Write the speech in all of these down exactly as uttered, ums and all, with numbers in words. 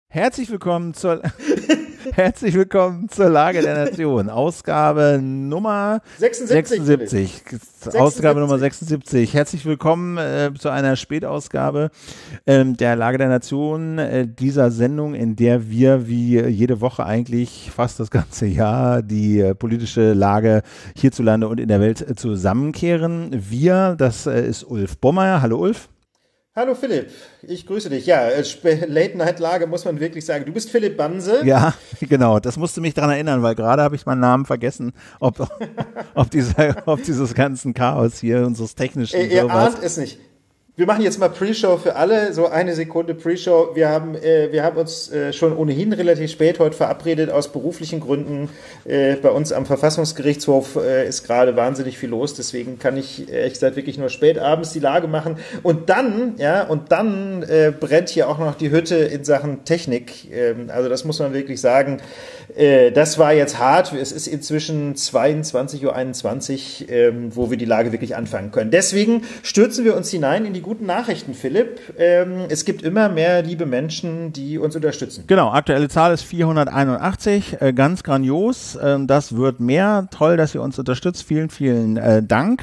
Herzlich willkommen zur Herzlich willkommen zur Lage der Nation. Ausgabe Nummer sechsundsiebzig. sechsundsiebzig. Ausgabe Nummer sechsundsiebzig. Herzlich willkommen äh, zu einer Spätausgabe ähm, der Lage der Nation, äh, dieser Sendung, in der wir wie jede Woche eigentlich fast das ganze Jahr die äh, politische Lage hierzulande und in der Welt äh, zusammenkehren. Wir, das äh, ist Ulf Bommeier. Hallo Ulf. Hallo Philipp, ich grüße dich. Ja, Late-Night-Lage muss man wirklich sagen. Du bist Philipp Banse. Ja, genau. Das musste mich daran erinnern, weil gerade habe ich meinen Namen vergessen, ob, ob, dieser, ob dieses ganzen Chaos hier, unseres technischen Ihr sowas. Ahnt es nicht. Wir machen jetzt mal Pre-Show für alle, so eine Sekunde Pre-Show. Wir haben, äh, wir haben uns äh, schon ohnehin relativ spät heute verabredet, aus beruflichen Gründen. Äh, bei uns am Verfassungsgerichtshof äh, ist gerade wahnsinnig viel los, deswegen kann ich ehrlich gesagt wirklich nur spät abends die Lage machen. Und dann, ja, und dann äh, brennt hier auch noch die Hütte in Sachen Technik. Ähm, also das muss man wirklich sagen. Äh, das war jetzt hart. Es ist inzwischen zweiundzwanzig Uhr einundzwanzig, ähm, wo wir die Lage wirklich anfangen können. Deswegen stürzen wir uns hinein in die guten Nachrichten, Philipp. Ähm, es gibt immer mehr liebe Menschen, die uns unterstützen. Genau, aktuelle Zahl ist vierhunderteinundachtzig, äh, ganz grandios. Ähm, das wird mehr. Toll, dass ihr uns unterstützt. Vielen, vielen äh, Dank.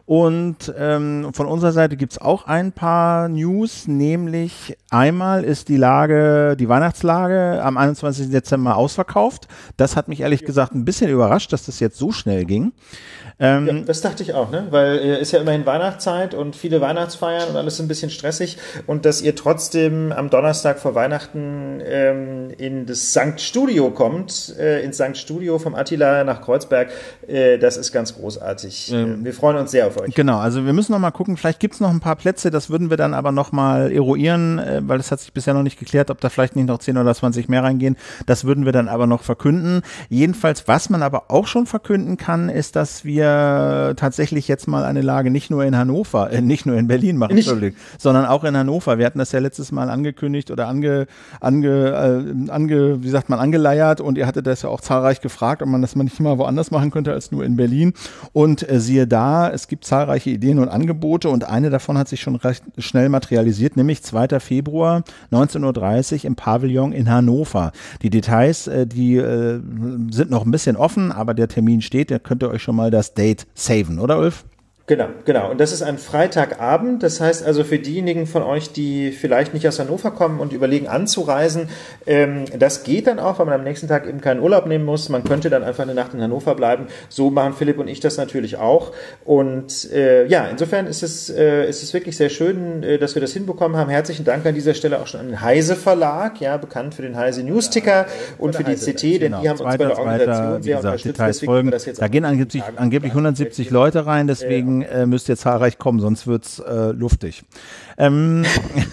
Und ähm, von unserer Seite gibt es auch ein paar News, nämlich einmal ist die Lage, die Weihnachtslage am einundzwanzigsten Dezember ausverkauft. Das hat mich ehrlich gesagt ein bisschen überrascht, dass das jetzt so schnell ging. Ähm, ja, das dachte ich auch, ne? Weil es äh, ist ja immerhin Weihnachtszeit und viele Weihnachtsfeiern und alles ein bisschen stressig und dass ihr trotzdem am Donnerstag vor Weihnachten ähm, in das Sankt Studio kommt, äh, ins Sankt Studio vom Attila nach Kreuzberg, äh, das ist ganz großartig. Ähm, wir freuen uns sehr auf euch. Genau, also wir müssen noch mal gucken, vielleicht gibt es noch ein paar Plätze, das würden wir dann aber noch mal eruieren, äh, weil das hat sich bisher noch nicht geklärt, ob da vielleicht nicht noch zehn oder zwanzig mehr reingehen. Das würden wir dann aber noch verkünden. Jedenfalls, was man aber auch schon verkünden kann, ist, dass wir tatsächlich jetzt mal eine Lage nicht nur in Hannover, äh, nicht nur in Berlin machen, sondern auch in Hannover. Wir hatten das ja letztes Mal angekündigt oder ange, ange, äh, ange, wie sagt man, angeleiert und ihr hattet das ja auch zahlreich gefragt, ob man das mal nicht mal woanders machen könnte als nur in Berlin. Und äh, siehe da, es gibt zahlreiche Ideen und Angebote und eine davon hat sich schon recht schnell materialisiert, nämlich zweiter Februar neunzehn Uhr dreißig im Pavillon in Hannover. Die Details, äh, die äh, sind noch ein bisschen offen, aber der Termin steht, da könnt ihr euch schon mal das Date saven, oder Ulf? Genau, genau. Und das ist ein Freitagabend. Das heißt also für diejenigen von euch, die vielleicht nicht aus Hannover kommen und überlegen anzureisen, ähm, das geht dann auch, weil man am nächsten Tag eben keinen Urlaub nehmen muss. Man könnte dann einfach eine Nacht in Hannover bleiben. So machen Philipp und ich das natürlich auch. Und äh, ja, insofern ist es, äh, ist es wirklich sehr schön, äh, dass wir das hinbekommen haben. Herzlichen Dank an dieser Stelle auch schon an den Heise Verlag, ja, bekannt für den Heise Newsticker ja, und für die C T, denn genau. Die haben uns bei der Organisation sehr unterstützt. Deswegen das jetzt da gehen angeblich, angeblich hundertsiebzig Leute rein, deswegen Äh, müsst ihr zahlreich kommen, sonst wird's äh, luftig. Ähm.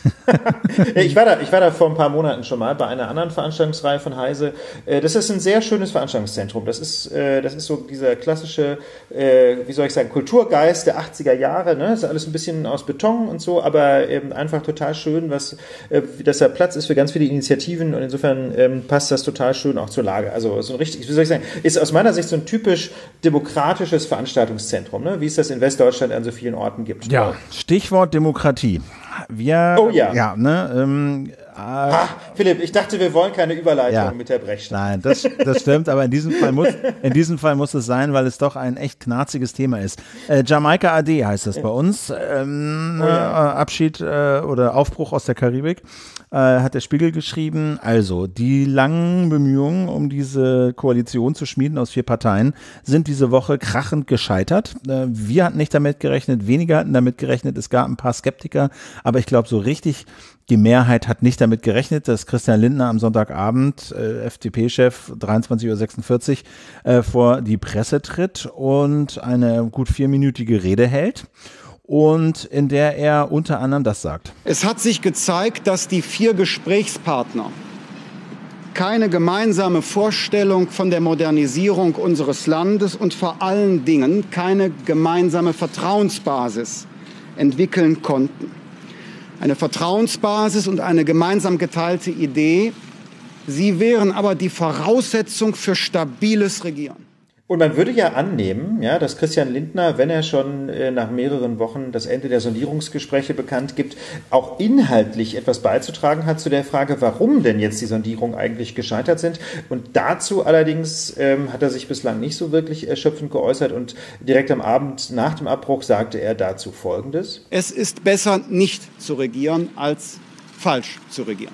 ich, war da, ich war da vor ein paar Monaten schon mal bei einer anderen Veranstaltungsreihe von Heise. Äh, das ist ein sehr schönes Veranstaltungszentrum. Das ist, äh, das ist so dieser klassische, äh, wie soll ich sagen, Kulturgeist der achtziger Jahre. Ne? Das ist alles ein bisschen aus Beton und so, aber ähm, einfach total schön, was, äh, dass da Platz ist für ganz viele Initiativen und insofern ähm, passt das total schön auch zur Lage. Also so ein richtig, wie soll ich sagen, ist aus meiner Sicht so ein typisch demokratisches Veranstaltungszentrum, ne? Wie es das in Westdeutschland an so vielen Orten gibt. Ja, Stichwort Demokratie. Wir, oh ja. Ja, ne, ähm, äh, ha, Philipp, ich dachte, wir wollen keine Überleitung ja. mit der Brechstange. Nein, das, das stimmt, aber in diesem Fall muss, in diesem Fall muss es sein, weil es doch ein echt knarziges Thema ist. Äh, Jamaika A D heißt das bei uns. Ähm, oh ja. äh, Abschied äh, oder Aufbruch aus der Karibik. Äh, hat der Spiegel geschrieben, also die langen Bemühungen, um diese Koalition zu schmieden aus vier Parteien, sind diese Woche krachend gescheitert. Äh, wir hatten nicht damit gerechnet, wenige hatten damit gerechnet, es gab ein paar Skeptiker, aber ich glaube so richtig, die Mehrheit hat nicht damit gerechnet, dass Christian Lindner am Sonntagabend, äh, F D P-Chef, dreiundzwanzig Uhr sechsundvierzig, äh, vor die Presse tritt und eine gut vierminütige Rede hält. Und in der er unter anderem das sagt. Es hat sich gezeigt, dass die vier Gesprächspartner keine gemeinsame Vorstellung von der Modernisierung unseres Landes und vor allen Dingen keine gemeinsame Vertrauensbasis entwickeln konnten. Eine Vertrauensbasis und eine gemeinsam geteilte Idee, sie wären aber die Voraussetzung für stabiles Regieren. Und man würde ja annehmen, ja, dass Christian Lindner, wenn er schon äh, nach mehreren Wochen das Ende der Sondierungsgespräche bekannt gibt, auch inhaltlich etwas beizutragen hat zu der Frage, warum denn jetzt die Sondierungen eigentlich gescheitert sind. Und dazu allerdings ähm, hat er sich bislang nicht so wirklich erschöpfend geäußert und direkt am Abend nach dem Abbruch sagte er dazu Folgendes. Es ist besser, nicht zu regieren, als falsch zu regieren.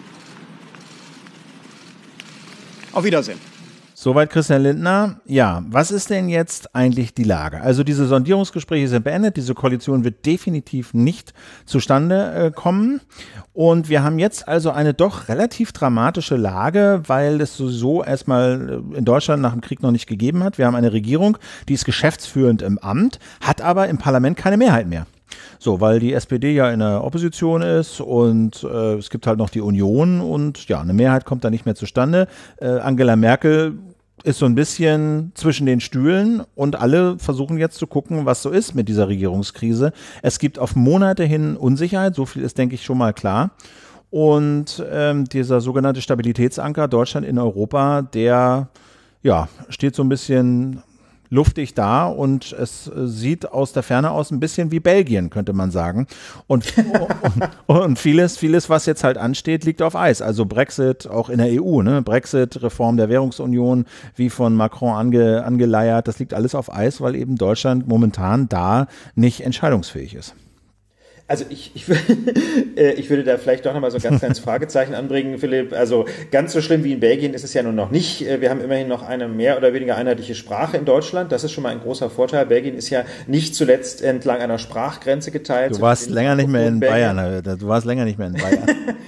Auf Wiedersehen. Soweit Christian Lindner. Ja, was ist denn jetzt eigentlich die Lage? Also diese Sondierungsgespräche sind beendet, diese Koalition wird definitiv nicht zustande äh, kommen und wir haben jetzt also eine doch relativ dramatische Lage, weil es sowieso erstmal in Deutschland nach dem Krieg noch nicht gegeben hat. Wir haben eine Regierung, die ist geschäftsführend im Amt, hat aber im Parlament keine Mehrheit mehr. So, weil die S P D ja in der Opposition ist und äh, es gibt halt noch die Union und ja, eine Mehrheit kommt da nicht mehr zustande. Äh, Angela Merkel ist so ein bisschen zwischen den Stühlen und alle versuchen jetzt zu gucken, was so ist mit dieser Regierungskrise. Es gibt auf Monate hin Unsicherheit, so viel ist, denke ich, schon mal klar. Und ähm, dieser sogenannte Stabilitätsanker Deutschland in Europa, der ja, steht so ein bisschen luftig da und es sieht aus der Ferne aus ein bisschen wie Belgien, könnte man sagen. Und, und, und vieles, vieles, was jetzt halt ansteht, liegt auf Eis. Also Brexit auch in der E U, ne? Brexit, Reform der Währungsunion, wie von Macron ange, angeleiert, das liegt alles auf Eis, weil eben Deutschland momentan da nicht entscheidungsfähig ist. Also ich, ich, ich würde da vielleicht doch nochmal so ein ganz kleines Fragezeichen anbringen, Philipp. Also ganz so schlimm wie in Belgien ist es ja nun noch nicht. Wir haben immerhin noch eine mehr oder weniger einheitliche Sprache in Deutschland. Das ist schon mal ein großer Vorteil. Belgien ist ja nicht zuletzt entlang einer Sprachgrenze geteilt. Du warst länger nicht mehr in Bayern. Du warst länger nicht mehr in Bayern.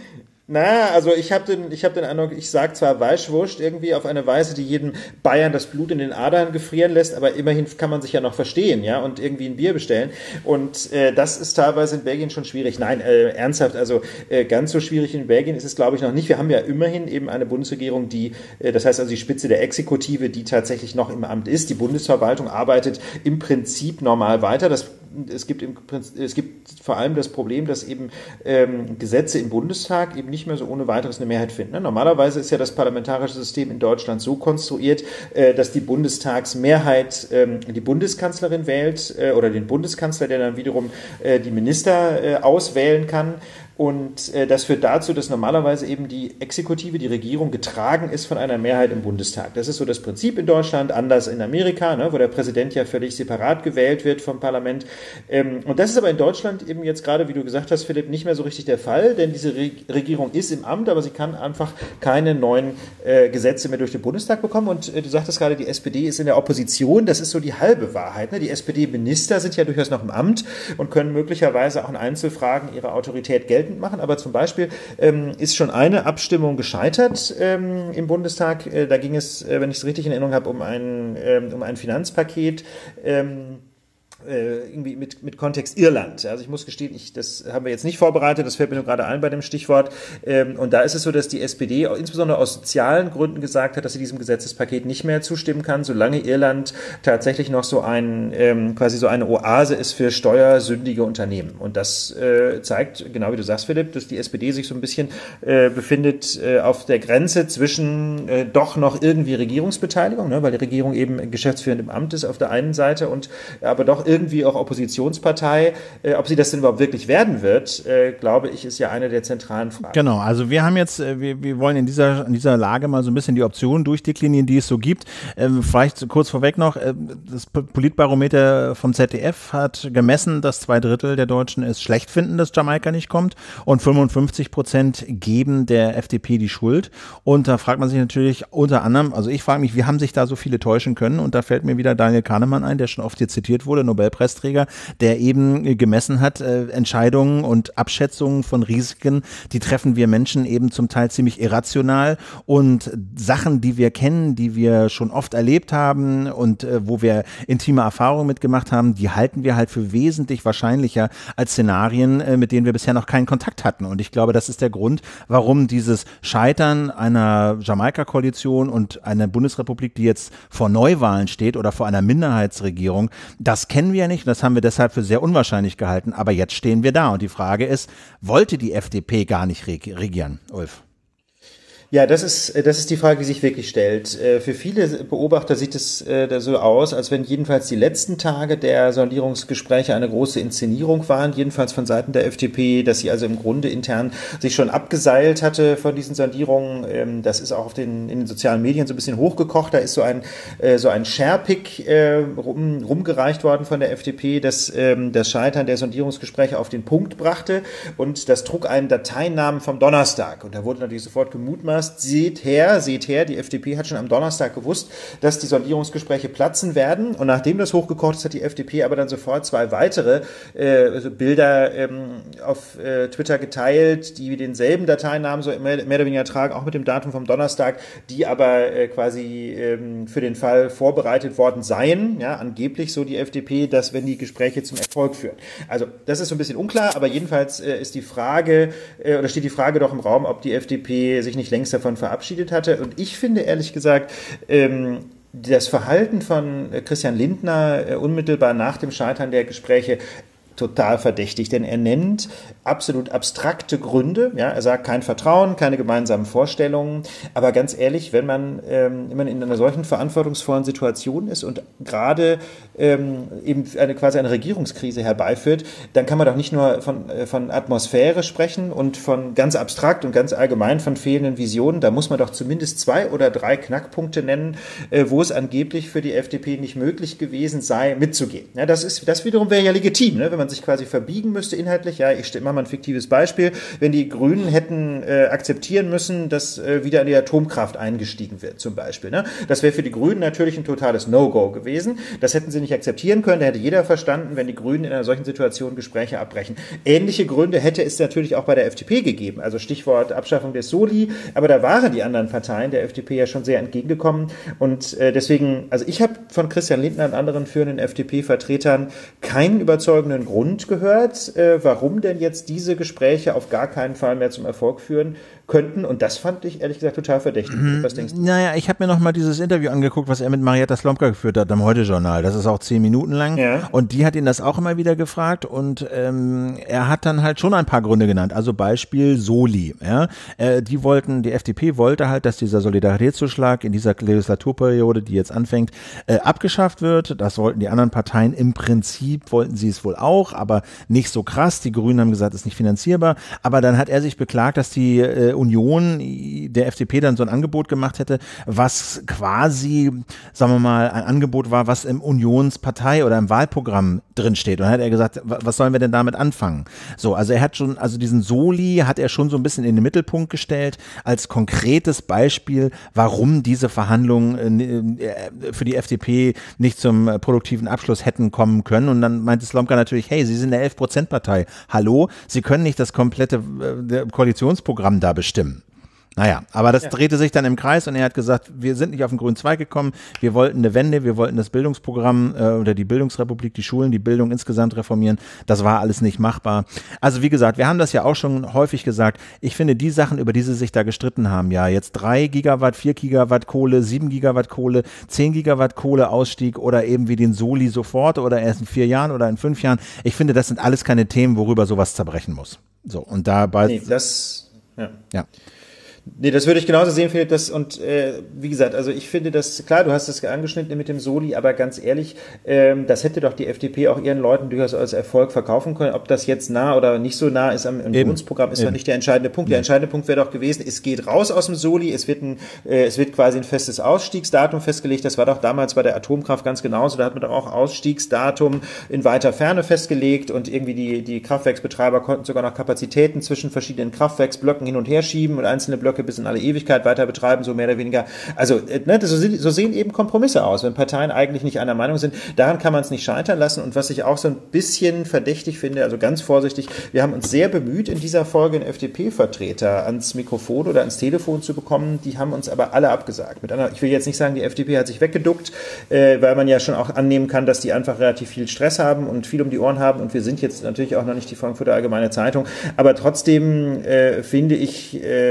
Na, also ich habe den, ich habe den Eindruck, ich sage zwar Weißwurst irgendwie auf eine Weise, die jedem Bayern das Blut in den Adern gefrieren lässt, aber immerhin kann man sich ja noch verstehen, ja, und irgendwie ein Bier bestellen. Und äh, das ist teilweise in Belgien schon schwierig. Nein, äh, ernsthaft, also äh, ganz so schwierig in Belgien ist es, glaube ich, noch nicht. Wir haben ja immerhin eben eine Bundesregierung, die, äh, das heißt also die Spitze der Exekutive, die tatsächlich noch im Amt ist. Die Bundesverwaltung arbeitet im Prinzip normal weiter. Das Es gibt, im Prinzip, es gibt vor allem das Problem, dass eben ähm, Gesetze im Bundestag eben nicht mehr so ohne weiteres eine Mehrheit finden. Ne? Normalerweise ist ja das parlamentarische System in Deutschland so konstruiert, äh, dass die Bundestagsmehrheit ähm, die Bundeskanzlerin wählt äh, oder den Bundeskanzler, der dann wiederum äh, die Minister äh, auswählen kann. Und äh, das führt dazu, dass normalerweise eben die Exekutive, die Regierung getragen ist von einer Mehrheit im Bundestag. Das ist so das Prinzip in Deutschland, anders in Amerika, ne, wo der Präsident ja völlig separat gewählt wird vom Parlament. Ähm, und das ist aber in Deutschland eben jetzt gerade, wie du gesagt hast, Philipp, nicht mehr so richtig der Fall, denn diese Re- Regierung ist im Amt, aber sie kann einfach keine neuen äh, Gesetze mehr durch den Bundestag bekommen. Und äh, du sagtest gerade, die S P D ist in der Opposition. Das ist so die halbe Wahrheit. Ne? Die S P D-Minister sind ja durchaus noch im Amt und können möglicherweise auch in Einzelfragen ihre Autorität geltend machen, aber zum Beispiel ähm, ist schon eine Abstimmung gescheitert ähm, im Bundestag. Äh, da ging es, äh, wenn ich es richtig in Erinnerung habe, um ein, ähm, um ein Finanzpaket. Ähm, irgendwie mit, mit Kontext Irland. Also ich muss gestehen, ich, das haben wir jetzt nicht vorbereitet, das fällt mir nur gerade ein bei dem Stichwort. Und da ist es so, dass die S P D insbesondere aus sozialen Gründen gesagt hat, dass sie diesem Gesetzespaket nicht mehr zustimmen kann, solange Irland tatsächlich noch so ein, quasi so eine Oase ist für steuersündige Unternehmen. Und das zeigt, genau wie du sagst, Philipp, dass die S P D sich so ein bisschen befindet auf der Grenze zwischen doch noch irgendwie Regierungsbeteiligung, ne, weil die Regierung eben geschäftsführend im Amt ist auf der einen Seite und aber doch irgendwie auch Oppositionspartei. Äh, ob sie das denn überhaupt wirklich werden wird, äh, glaube ich, ist ja eine der zentralen Fragen. Genau, also wir haben jetzt, äh, wir, wir wollen in dieser, in dieser Lage mal so ein bisschen die Optionen durchdeklinieren, die es so gibt. Ähm, vielleicht kurz vorweg noch, äh, das Politbarometer vom Z D F hat gemessen, dass zwei Drittel der Deutschen es schlecht finden, dass Jamaika nicht kommt und fünfundfünfzig Prozent geben der F D P die Schuld. Und da fragt man sich natürlich unter anderem, also ich frage mich, wie haben sich da so viele täuschen können? Und da fällt mir wieder Daniel Kahnemann ein, der schon oft hier zitiert wurde, Nobelpreisträger, der eben gemessen hat, äh, Entscheidungen und Abschätzungen von Risiken, die treffen wir Menschen eben zum Teil ziemlich irrational und Sachen, die wir kennen, die wir schon oft erlebt haben und äh, wo wir intime Erfahrungen mitgemacht haben, die halten wir halt für wesentlich wahrscheinlicher als Szenarien, äh, mit denen wir bisher noch keinen Kontakt hatten. Und ich glaube, das ist der Grund, warum dieses Scheitern einer Jamaika-Koalition und einer Bundesrepublik, die jetzt vor Neuwahlen steht oder vor einer Minderheitsregierung, das kennen wir ja nicht und das haben wir deshalb für sehr unwahrscheinlich gehalten, aber jetzt stehen wir da und die Frage ist, wollte die F D P gar nicht regieren, Ulf? Ja, das ist, das ist die Frage, die sich wirklich stellt. Für viele Beobachter sieht es so aus, als wenn jedenfalls die letzten Tage der Sondierungsgespräche eine große Inszenierung waren, jedenfalls von Seiten der F D P, dass sie also im Grunde intern sich schon abgeseilt hatte von diesen Sondierungen. Das ist auch auf den, in den sozialen Medien so ein bisschen hochgekocht. Da ist so ein, so ein Sharepick rum, rumgereicht worden von der F D P, das das Scheitern der Sondierungsgespräche auf den Punkt brachte. Und das trug einen Dateinamen vom Donnerstag. Und da wurde natürlich sofort gemutmaßt, seht her, seht her, die F D P hat schon am Donnerstag gewusst, dass die Sondierungsgespräche platzen werden. Und nachdem das hochgekocht ist, hat die F D P aber dann sofort zwei weitere äh, Bilder ähm, auf äh, Twitter geteilt, die denselben Dateinamen so mehr, mehr oder weniger tragen, auch mit dem Datum vom Donnerstag, die aber äh, quasi ähm, für den Fall vorbereitet worden seien. Ja, angeblich so die F D P, dass wenn die Gespräche zum Erfolg führen. Also das ist so ein bisschen unklar, aber jedenfalls äh, ist die Frage, äh, oder steht die Frage doch im Raum, ob die F D P sich nicht längst davon verabschiedet hatte. Und ich finde ehrlich gesagt, ähm, das Verhalten von Christian Lindner äh, unmittelbar nach dem Scheitern der Gespräche total verdächtig, denn er nennt absolut abstrakte Gründe. Ja, er sagt kein Vertrauen, keine gemeinsamen Vorstellungen. Aber ganz ehrlich, wenn man, ähm, wenn man in einer solchen verantwortungsvollen Situation ist und gerade ähm, eben eine quasi eine Regierungskrise herbeiführt, dann kann man doch nicht nur von, äh, von Atmosphäre sprechen und von ganz abstrakt und ganz allgemein von fehlenden Visionen. Da muss man doch zumindest zwei oder drei Knackpunkte nennen, äh, wo es angeblich für die F D P nicht möglich gewesen sei, mitzugehen. Ja, das ist, das wiederum wäre ja legitim, ne? Wenn man sich quasi verbiegen müsste inhaltlich. Ja, ich mache mal ein fiktives Beispiel. Wenn die Grünen hätten äh, akzeptieren müssen, dass äh, wieder in die Atomkraft eingestiegen wird, zum Beispiel. Ne? Das wäre für die Grünen natürlich ein totales No-Go gewesen. Das hätten sie nicht akzeptieren können. Da hätte jeder verstanden, wenn die Grünen in einer solchen Situation Gespräche abbrechen. Ähnliche Gründe hätte es natürlich auch bei der F D P gegeben. Also Stichwort Abschaffung des Soli. Aber da waren die anderen Parteien der F D P ja schon sehr entgegengekommen. Und äh, deswegen, also ich habe von Christian Lindner und anderen führenden F D P-Vertretern keinen überzeugenden Grund gehört, äh, warum denn jetzt diese Gespräche auf gar keinen Fall mehr zum Erfolg führen könnten. Und das fand ich ehrlich gesagt total verdächtig. Mhm. Was denkst du? Naja, ich habe mir noch mal dieses Interview angeguckt, was er mit Marietta Slomka geführt hat am Heute-Journal. Das ist auch zehn Minuten lang. Ja. Und die hat ihn das auch immer wieder gefragt. Und ähm, er hat dann halt schon ein paar Gründe genannt. Also Beispiel Soli. Ja? Äh, die wollten, die F D P wollte halt, dass dieser Solidaritätszuschlag in dieser Legislaturperiode, die jetzt anfängt, äh, abgeschafft wird. Das wollten die anderen Parteien im Prinzip, wollten sie es wohl auch, aber nicht so krass. Die Grünen haben gesagt, es ist nicht finanzierbar. Aber dann hat er sich beklagt, dass die äh, Union der F D P dann so ein Angebot gemacht hätte, was quasi, sagen wir mal, ein Angebot war, was im Unionspartei oder im Wahlprogramm drinsteht. Und dann hat er gesagt, was sollen wir denn damit anfangen? So, also er hat schon, also diesen Soli hat er schon so ein bisschen in den Mittelpunkt gestellt, als konkretes Beispiel, warum diese Verhandlungen für die F D P nicht zum produktiven Abschluss hätten kommen können. Und dann meinte Slomka natürlich, hey, Sie sind eine elf Prozent Partei. Hallo, Sie können nicht das komplette äh, Koalitionsprogramm da bestimmen. Naja, aber das ja. drehte sich dann im Kreis und er hat gesagt, wir sind nicht auf den grünen Zweig gekommen, wir wollten eine Wende, wir wollten das Bildungsprogramm äh, oder die Bildungsrepublik, die Schulen, die Bildung insgesamt reformieren, das war alles nicht machbar. Also wie gesagt, wir haben das ja auch schon häufig gesagt, ich finde die Sachen, über die sie sich da gestritten haben, ja, jetzt drei Gigawatt, vier Gigawatt Kohle, sieben Gigawatt Kohle, zehn Gigawatt Kohle Ausstieg oder eben wie den Soli sofort oder erst in vier Jahren oder in fünf Jahren, ich finde, das sind alles keine Themen, worüber sowas zerbrechen muss. So, und dabei... Nee, das... Ja. ja. Nee, das würde ich genauso sehen, Philipp, das, und äh, wie gesagt, also ich finde das, klar, du hast das angeschnitten mit dem Soli, aber ganz ehrlich, ähm, das hätte doch die F D P auch ihren Leuten durchaus als Erfolg verkaufen können. Ob das jetzt nah oder nicht so nah ist am Unionsprogramm, ist doch nicht der entscheidende Punkt. Der entscheidende Punkt wäre doch gewesen, es geht raus aus dem Soli, es wird, ein, äh, es wird quasi ein festes Ausstiegsdatum festgelegt. Das war doch damals bei der Atomkraft ganz genauso. Da hat man doch auch Ausstiegsdatum in weiter Ferne festgelegt und irgendwie die, die Kraftwerksbetreiber konnten sogar noch Kapazitäten zwischen verschiedenen Kraftwerksblöcken hin und her schieben und einzelne Blöcke bis in alle Ewigkeit weiter betreiben, so mehr oder weniger. Also ne, so, so sehen eben Kompromisse aus, wenn Parteien eigentlich nicht einer Meinung sind. Daran kann man es nicht scheitern lassen. Und was ich auch so ein bisschen verdächtig finde, also ganz vorsichtig, wir haben uns sehr bemüht, in dieser Folge einen F D P-Vertreter ans Mikrofon oder ans Telefon zu bekommen. Die haben uns aber alle abgesagt. Mit einer, ich will jetzt nicht sagen, die F D P hat sich weggeduckt, äh, weil man ja schon auch annehmen kann, dass die einfach relativ viel Stress haben und viel um die Ohren haben. Und wir sind jetzt natürlich auch noch nicht die Frankfurter Allgemeine Zeitung. Aber trotzdem äh, finde ich, äh, finde ich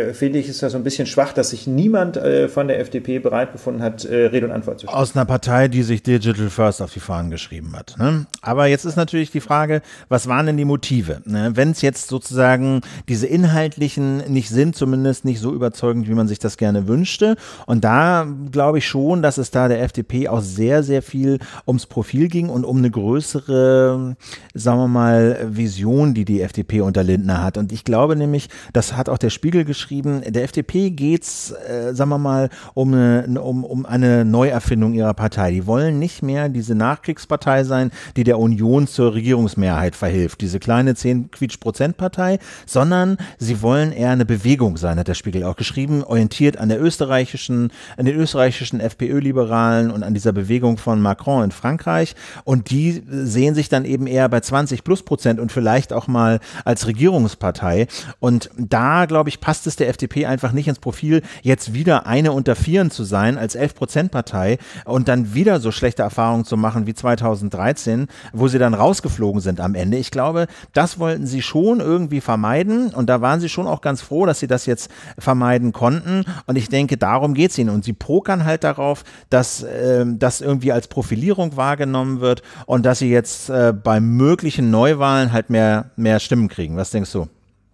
ich es ja so ein bisschen schwach, dass sich niemand äh, von der F D P bereit befunden hat, äh, Rede und Antwort zu stellen. Aus einer Partei, die sich Digital First auf die Fahnen geschrieben hat. Ne? Aber jetzt ist natürlich die Frage, was waren denn die Motive? Ne? Wenn es jetzt sozusagen diese inhaltlichen nicht sind, zumindest nicht so überzeugend, wie man sich das gerne wünschte. Und da glaube ich schon, dass es da der F D P auch sehr, sehr viel ums Profil ging und um eine größere, sagen wir mal, Vision, die die F D P unter Lindner hat. Und ich glaube nämlich, das hat auch der Spiegel geschrieben, der F D P geht's, äh, sagen wir mal, um eine, um, um eine Neuerfindung ihrer Partei. Die wollen nicht mehr diese Nachkriegspartei sein, die der Union zur Regierungsmehrheit verhilft, diese kleine zehn-Quietsch-Prozent-Partei, sondern sie wollen eher eine Bewegung sein, hat der Spiegel auch geschrieben, orientiert an der österreichischen, an den österreichischen FPÖ-Liberalen und an dieser Bewegung von Macron in Frankreich. Und die sehen sich dann eben eher bei zwanzig plus Prozent und vielleicht auch mal als Regierungspartei. Und da, glaube ich, passt es der F D P einfach nicht ins Profil, jetzt wieder eine unter vieren zu sein als elf Prozent Partei und dann wieder so schlechte Erfahrungen zu machen wie zweitausenddreizehn, wo sie dann rausgeflogen sind am Ende. Ich glaube, das wollten sie schon irgendwie vermeiden und da waren sie schon auch ganz froh, dass sie das jetzt vermeiden konnten und ich denke, darum geht es ihnen und sie pokern halt darauf, dass äh, das irgendwie als Profilierung wahrgenommen wird und dass sie jetzt äh, bei möglichen Neuwahlen halt mehr, mehr Stimmen kriegen. Was denkst du?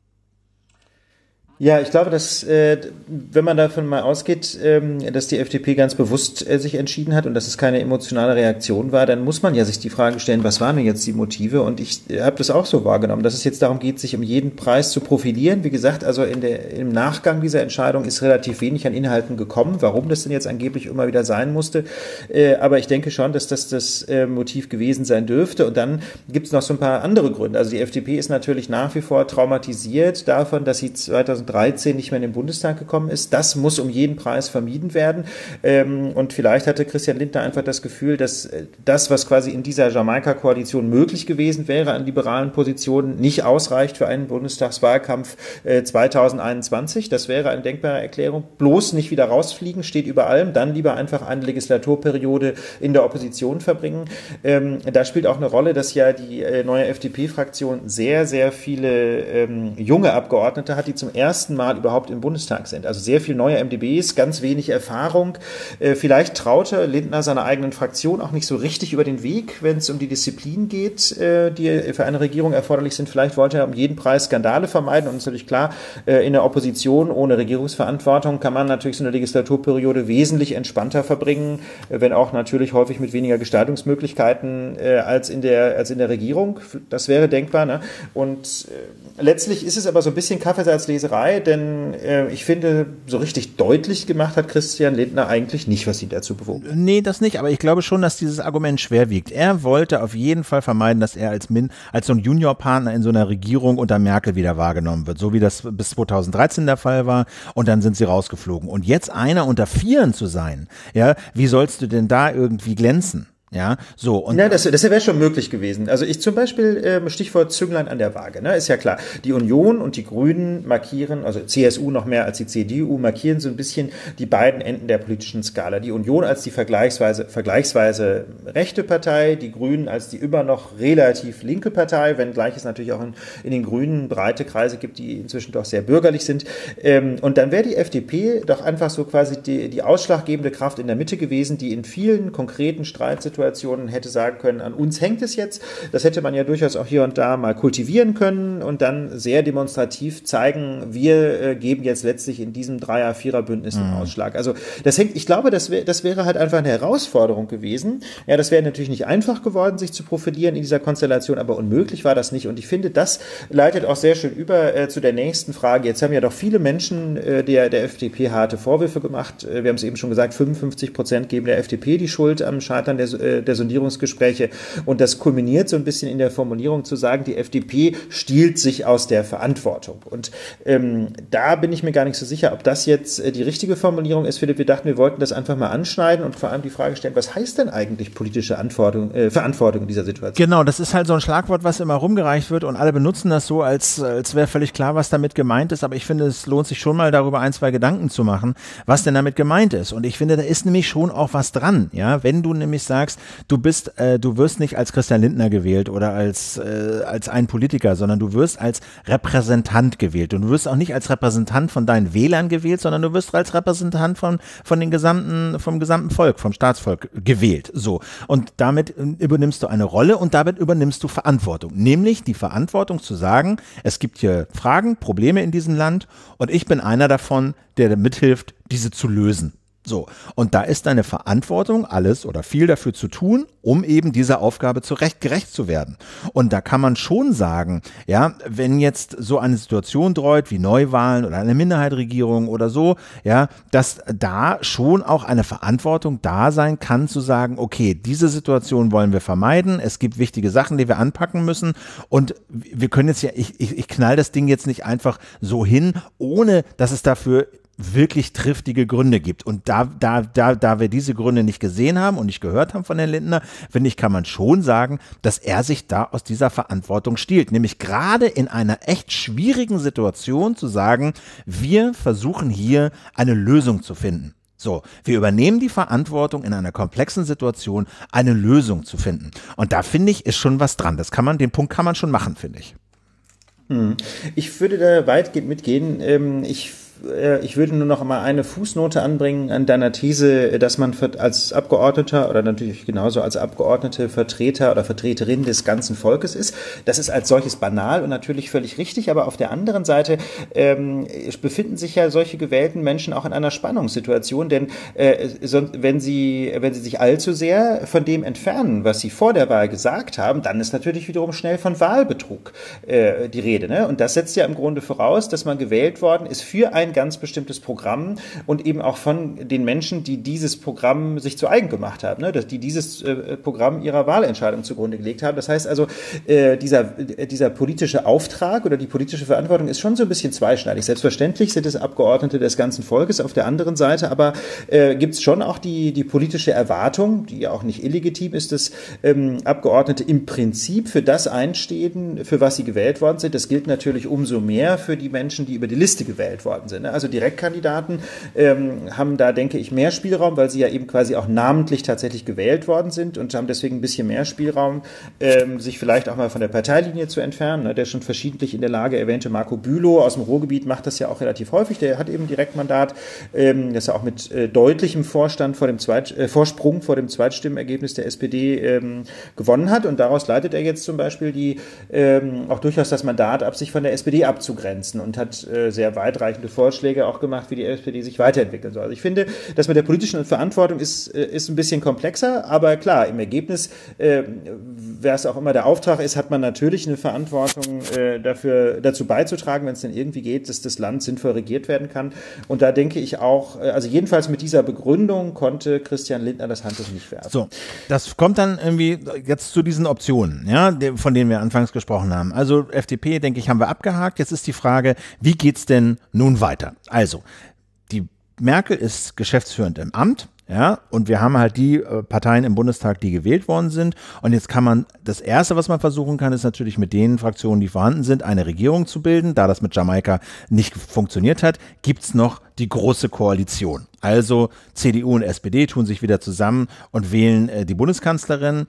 Ja, ich glaube, dass, äh, wenn man davon mal ausgeht, ähm, dass die F D P ganz bewusst äh, sich entschieden hat und dass es keine emotionale Reaktion war, dann muss man ja sich die Frage stellen, was waren denn jetzt die Motive? Und ich äh, habe das auch so wahrgenommen, dass es jetzt darum geht, sich um jeden Preis zu profilieren. Wie gesagt, also in der, im Nachgang dieser Entscheidung ist relativ wenig an Inhalten gekommen, warum das denn jetzt angeblich immer wieder sein musste. Äh, aber ich denke schon, dass das das äh, Motiv gewesen sein dürfte. Und dann gibt es noch so ein paar andere Gründe. Also die F D P ist natürlich nach wie vor traumatisiert davon, dass sie zweitausenddreizehn nicht mehr in den Bundestag gekommen ist. Das muss um jeden Preis vermieden werden. Und vielleicht hatte Christian Lindner einfach das Gefühl, dass das, was quasi in dieser Jamaika-Koalition möglich gewesen wäre an liberalen Positionen, nicht ausreicht für einen Bundestagswahlkampf zweitausendeinundzwanzig. Das wäre eine denkbare Erklärung. Bloß nicht wieder rausfliegen, steht über allem. Dann lieber einfach eine Legislaturperiode in der Opposition verbringen. Da spielt auch eine Rolle, dass ja die neue F D P-Fraktion sehr, sehr viele junge Abgeordnete hat, die zum ersten Mal überhaupt im Bundestag sind. Also sehr viel neue M d Bs, ganz wenig Erfahrung. Äh, vielleicht traute Lindner seiner eigenen Fraktion auch nicht so richtig über den Weg, wenn es um die Disziplin geht, äh, die für eine Regierung erforderlich sind. Vielleicht wollte er um jeden Preis Skandale vermeiden. Und natürlich klar, äh, in der Opposition ohne Regierungsverantwortung kann man natürlich so eine Legislaturperiode wesentlich entspannter verbringen, äh, wenn auch natürlich häufig mit weniger Gestaltungsmöglichkeiten äh, als in der als in der Regierung. Das wäre denkbar. Ne? Und äh, letztlich ist es aber so ein bisschen Kaffeesatzleserei, denn äh, ich finde, so richtig deutlich gemacht hat Christian Lindner eigentlich nicht, was ihn dazu bewogen hat. Nee, das nicht, aber ich glaube schon, dass dieses Argument schwer wiegt. Er wollte auf jeden Fall vermeiden, dass er als, Min, als so ein Juniorpartner in so einer Regierung unter Merkel wieder wahrgenommen wird, so wie das bis zweitausenddreizehn der Fall war und dann sind sie rausgeflogen. Und jetzt einer unter Vieren zu sein, ja, wie sollst du denn da irgendwie glänzen? Ja, so. Und ja, das, das wäre schon möglich gewesen. Also ich zum Beispiel, ähm, Stichwort Zünglein an der Waage, ne, ist ja klar. Die Union und die Grünen markieren, also C S U noch mehr als die C D U, markieren so ein bisschen die beiden Enden der politischen Skala. Die Union als die vergleichsweise, vergleichsweise rechte Partei, die Grünen als die immer noch relativ linke Partei, wenngleich es natürlich auch in, in den Grünen breite Kreise gibt, die inzwischen doch sehr bürgerlich sind. Ähm, und dann wäre die F D P doch einfach so quasi die, die ausschlaggebende Kraft in der Mitte gewesen, die in vielen konkreten Streitsituationen hätte sagen können, an uns hängt es jetzt. Das hätte man ja durchaus auch hier und da mal kultivieren können und dann sehr demonstrativ zeigen, wir äh, geben jetzt letztlich in diesem Dreier-Vierer-Bündnis den Ausschlag. Also das hängt, ich glaube, das, wär, das wäre halt einfach eine Herausforderung gewesen. Ja, das wäre natürlich nicht einfach geworden, sich zu profilieren in dieser Konstellation, aber unmöglich war das nicht. Und ich finde, das leitet auch sehr schön über äh, zu der nächsten Frage. Jetzt haben ja doch viele Menschen äh, der, der F D P harte Vorwürfe gemacht. Äh, wir haben es eben schon gesagt, fünfundfünfzig Prozent geben der F D P die Schuld am Scheitern der äh, der Sondierungsgespräche und das kulminiert so ein bisschen in der Formulierung zu sagen, die F D P stiehlt sich aus der Verantwortung und ähm, da bin ich mir gar nicht so sicher, ob das jetzt äh, die richtige Formulierung ist, Philipp. Wir dachten, wir wollten das einfach mal anschneiden und vor allem die Frage stellen, was heißt denn eigentlich politische Antwortung, äh, Verantwortung in dieser Situation? Genau, das ist halt so ein Schlagwort, was immer rumgereicht wird und alle benutzen das so, als, als wäre völlig klar, was damit gemeint ist, aber ich finde, es lohnt sich schon mal darüber ein, zwei Gedanken zu machen, was denn damit gemeint ist und ich finde, da ist nämlich schon auch was dran, ja, wenn du nämlich sagst, sagst, du bist, äh, du wirst nicht als Christian Lindner gewählt oder als, äh, als ein Politiker, sondern du wirst als Repräsentant gewählt und du wirst auch nicht als Repräsentant von deinen Wählern gewählt, sondern du wirst als Repräsentant von, von den gesamten, vom gesamten Volk, vom Staatsvolk gewählt. So. Und damit übernimmst du eine Rolle und damit übernimmst du Verantwortung. Nämlich die Verantwortung zu sagen, es gibt hier Fragen, Probleme in diesem Land und ich bin einer davon, der mithilft, diese zu lösen. So, und da ist deine Verantwortung, alles oder viel dafür zu tun, um eben dieser Aufgabe zurecht gerecht zu werden. Und da kann man schon sagen, ja, wenn jetzt so eine Situation droht wie Neuwahlen oder eine Minderheitsregierung oder so, ja, dass da schon auch eine Verantwortung da sein kann, zu sagen, okay, diese Situation wollen wir vermeiden, es gibt wichtige Sachen, die wir anpacken müssen und wir können jetzt ja, ich, ich, ich knall das Ding jetzt nicht einfach so hin, ohne dass es dafür wirklich triftige Gründe gibt. Und da, da, da, da wir diese Gründe nicht gesehen haben und nicht gehört haben von Herrn Lindner, finde ich, kann man schon sagen, dass er sich da aus dieser Verantwortung stiehlt. Nämlich gerade in einer echt schwierigen Situation zu sagen, wir versuchen hier eine Lösung zu finden. So, wir übernehmen die Verantwortung in einer komplexen Situation, eine Lösung zu finden. Und da finde ich, ist schon was dran. Das kann man, den Punkt kann man schon machen, finde ich. Ich würde da weitgehend mitgehen. Ich Ich würde nur noch mal eine Fußnote anbringen an deiner These, dass man als Abgeordneter oder natürlich genauso als Abgeordnete Vertreter oder Vertreterin des ganzen Volkes ist. Das ist als solches banal und natürlich völlig richtig, aber auf der anderen Seite ähm, befinden sich ja solche gewählten Menschen auch in einer Spannungssituation, denn äh, wenn sie, wenn sie sich allzu sehr von dem entfernen, was sie vor der Wahl gesagt haben, dann ist natürlich wiederum schnell von Wahlbetrug äh, die Rede, ne? Und das setzt ja im Grunde voraus, dass man gewählt worden ist für ein ganz bestimmtes Programm und eben auch von den Menschen, die dieses Programm sich zu eigen gemacht haben, ne? Dass die dieses äh, Programm ihrer Wahlentscheidung zugrunde gelegt haben. Das heißt also, äh, dieser, dieser politische Auftrag oder die politische Verantwortung ist schon so ein bisschen zweischneidig. Selbstverständlich sind es Abgeordnete des ganzen Volkes, auf der anderen Seite aber äh, gibt es schon auch die, die politische Erwartung, die ja auch nicht illegitim ist, dass ähm, Abgeordnete im Prinzip für das einstehen, für was sie gewählt worden sind. Das gilt natürlich umso mehr für die Menschen, die über die Liste gewählt worden sind. Also Direktkandidaten ähm, haben da, denke ich, mehr Spielraum, weil sie ja eben quasi auch namentlich tatsächlich gewählt worden sind und haben deswegen ein bisschen mehr Spielraum, ähm, sich vielleicht auch mal von der Parteilinie zu entfernen. Der schon verschiedentlich in der Lage erwähnte Marco Bülow aus dem Ruhrgebiet macht das ja auch relativ häufig. Der hat eben Direktmandat, ähm, das er auch mit äh, deutlichem Vorstand vor dem Zweit, äh, Vorsprung vor dem Zweitstimmenergebnis der S P D ähm, gewonnen hat. Und daraus leitet er jetzt zum Beispiel die ähm, auch durchaus das Mandat ab, sich von der S P D abzugrenzen und hat äh, sehr weitreichende Vorschläge auch gemacht, wie die S P D sich weiterentwickeln soll. Also ich finde, das mit der politischen Verantwortung ist, ist ein bisschen komplexer, aber klar, im Ergebnis, äh, wer es auch immer der Auftrag ist, hat man natürlich eine Verantwortung äh, dafür, dazu beizutragen, wenn es denn irgendwie geht, dass das Land sinnvoll regiert werden kann. Und da denke ich auch, also jedenfalls mit dieser Begründung konnte Christian Lindner das Handtuch nicht werfen. So, das kommt dann irgendwie jetzt zu diesen Optionen, ja, von denen wir anfangs gesprochen haben. Also F D P, denke ich, haben wir abgehakt. Jetzt ist die Frage, wie geht's denn nun weiter? Also, die Merkel ist geschäftsführend im Amt, ja, und wir haben halt die äh, Parteien im Bundestag, die gewählt worden sind. Und jetzt kann man, das Erste, was man versuchen kann, ist natürlich mit den Fraktionen, die vorhanden sind, eine Regierung zu bilden. Da das mit Jamaika nicht funktioniert hat, gibt's noch die große Koalition. Also C D U und S P D tun sich wieder zusammen und wählen äh, die Bundeskanzlerin.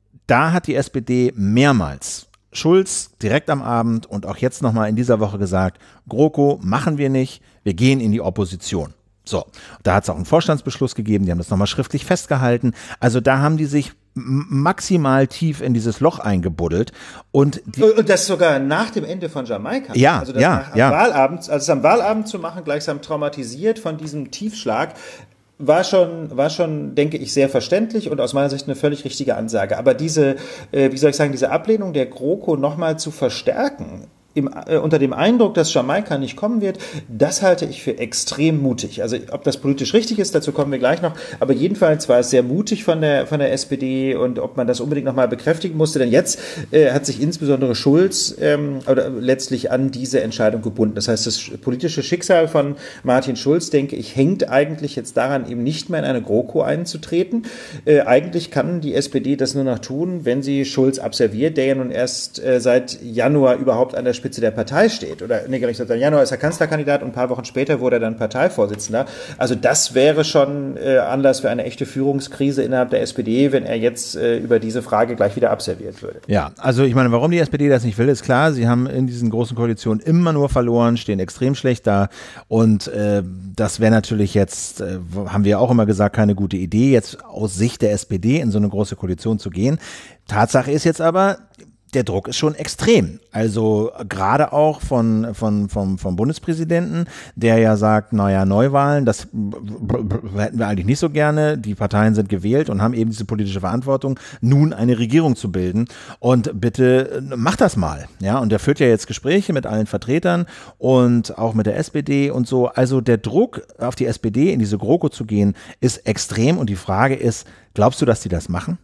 Da hat die S P D mehrmals Schulz direkt am Abend und auch jetzt nochmal in dieser Woche gesagt, GroKo machen wir nicht, wir gehen in die Opposition. So, da hat es auch einen Vorstandsbeschluss gegeben, die haben das nochmal schriftlich festgehalten. Also da haben die sich maximal tief in dieses Loch eingebuddelt. Und, die und das sogar nach dem Ende von Jamaika. Ja, also das ja, nach, am ja. Wahlabend, also es am Wahlabend zu machen, gleichsam traumatisiert von diesem Tiefschlag, war schon, war schon, denke ich, sehr verständlich und aus meiner Sicht eine völlig richtige Ansage. Aber diese, äh, wie soll ich sagen, diese Ablehnung der GroKo nochmal zu verstärken, Im, äh, unter dem Eindruck, dass Jamaika nicht kommen wird, das halte ich für extrem mutig. Also ob das politisch richtig ist, dazu kommen wir gleich noch, aber jedenfalls war es sehr mutig von der von der S P D und ob man das unbedingt nochmal bekräftigen musste, denn jetzt äh, hat sich insbesondere Schulz ähm, oder letztlich an diese Entscheidung gebunden. Das heißt, das politische Schicksal von Martin Schulz, denke ich, hängt eigentlich jetzt daran, eben nicht mehr in eine GroKo einzutreten. Äh, eigentlich kann die S P D das nur noch tun, wenn sie Schulz abserviert, der ja nun erst äh, seit Januar überhaupt an der Spitze Spitze der Partei steht. Oder nee, im Januar ist er Kanzlerkandidat und ein paar Wochen später wurde er dann Parteivorsitzender. Also das wäre schon äh, Anlass für eine echte Führungskrise innerhalb der S P D, wenn er jetzt äh, über diese Frage gleich wieder abserviert würde. Ja, also ich meine, warum die S P D das nicht will, ist klar. Sie haben in diesen großen Koalitionen immer nur verloren, stehen extrem schlecht da und äh, das wäre natürlich jetzt, äh, haben wir auch immer gesagt, keine gute Idee, jetzt aus Sicht der S P D in so eine große Koalition zu gehen. Tatsache ist jetzt aber, der Druck ist schon extrem. Also gerade auch von, von, vom, vom Bundespräsidenten, der ja sagt, naja, Neuwahlen, das hätten wir eigentlich nicht so gerne. Die Parteien sind gewählt und haben eben diese politische Verantwortung, nun eine Regierung zu bilden. Und bitte macht das mal. Ja, und der führt ja jetzt Gespräche mit allen Vertretern und auch mit der S P D und so. Also der Druck auf die S P D, in diese GroKo zu gehen, ist extrem. Und die Frage ist, glaubst du, dass die das machen?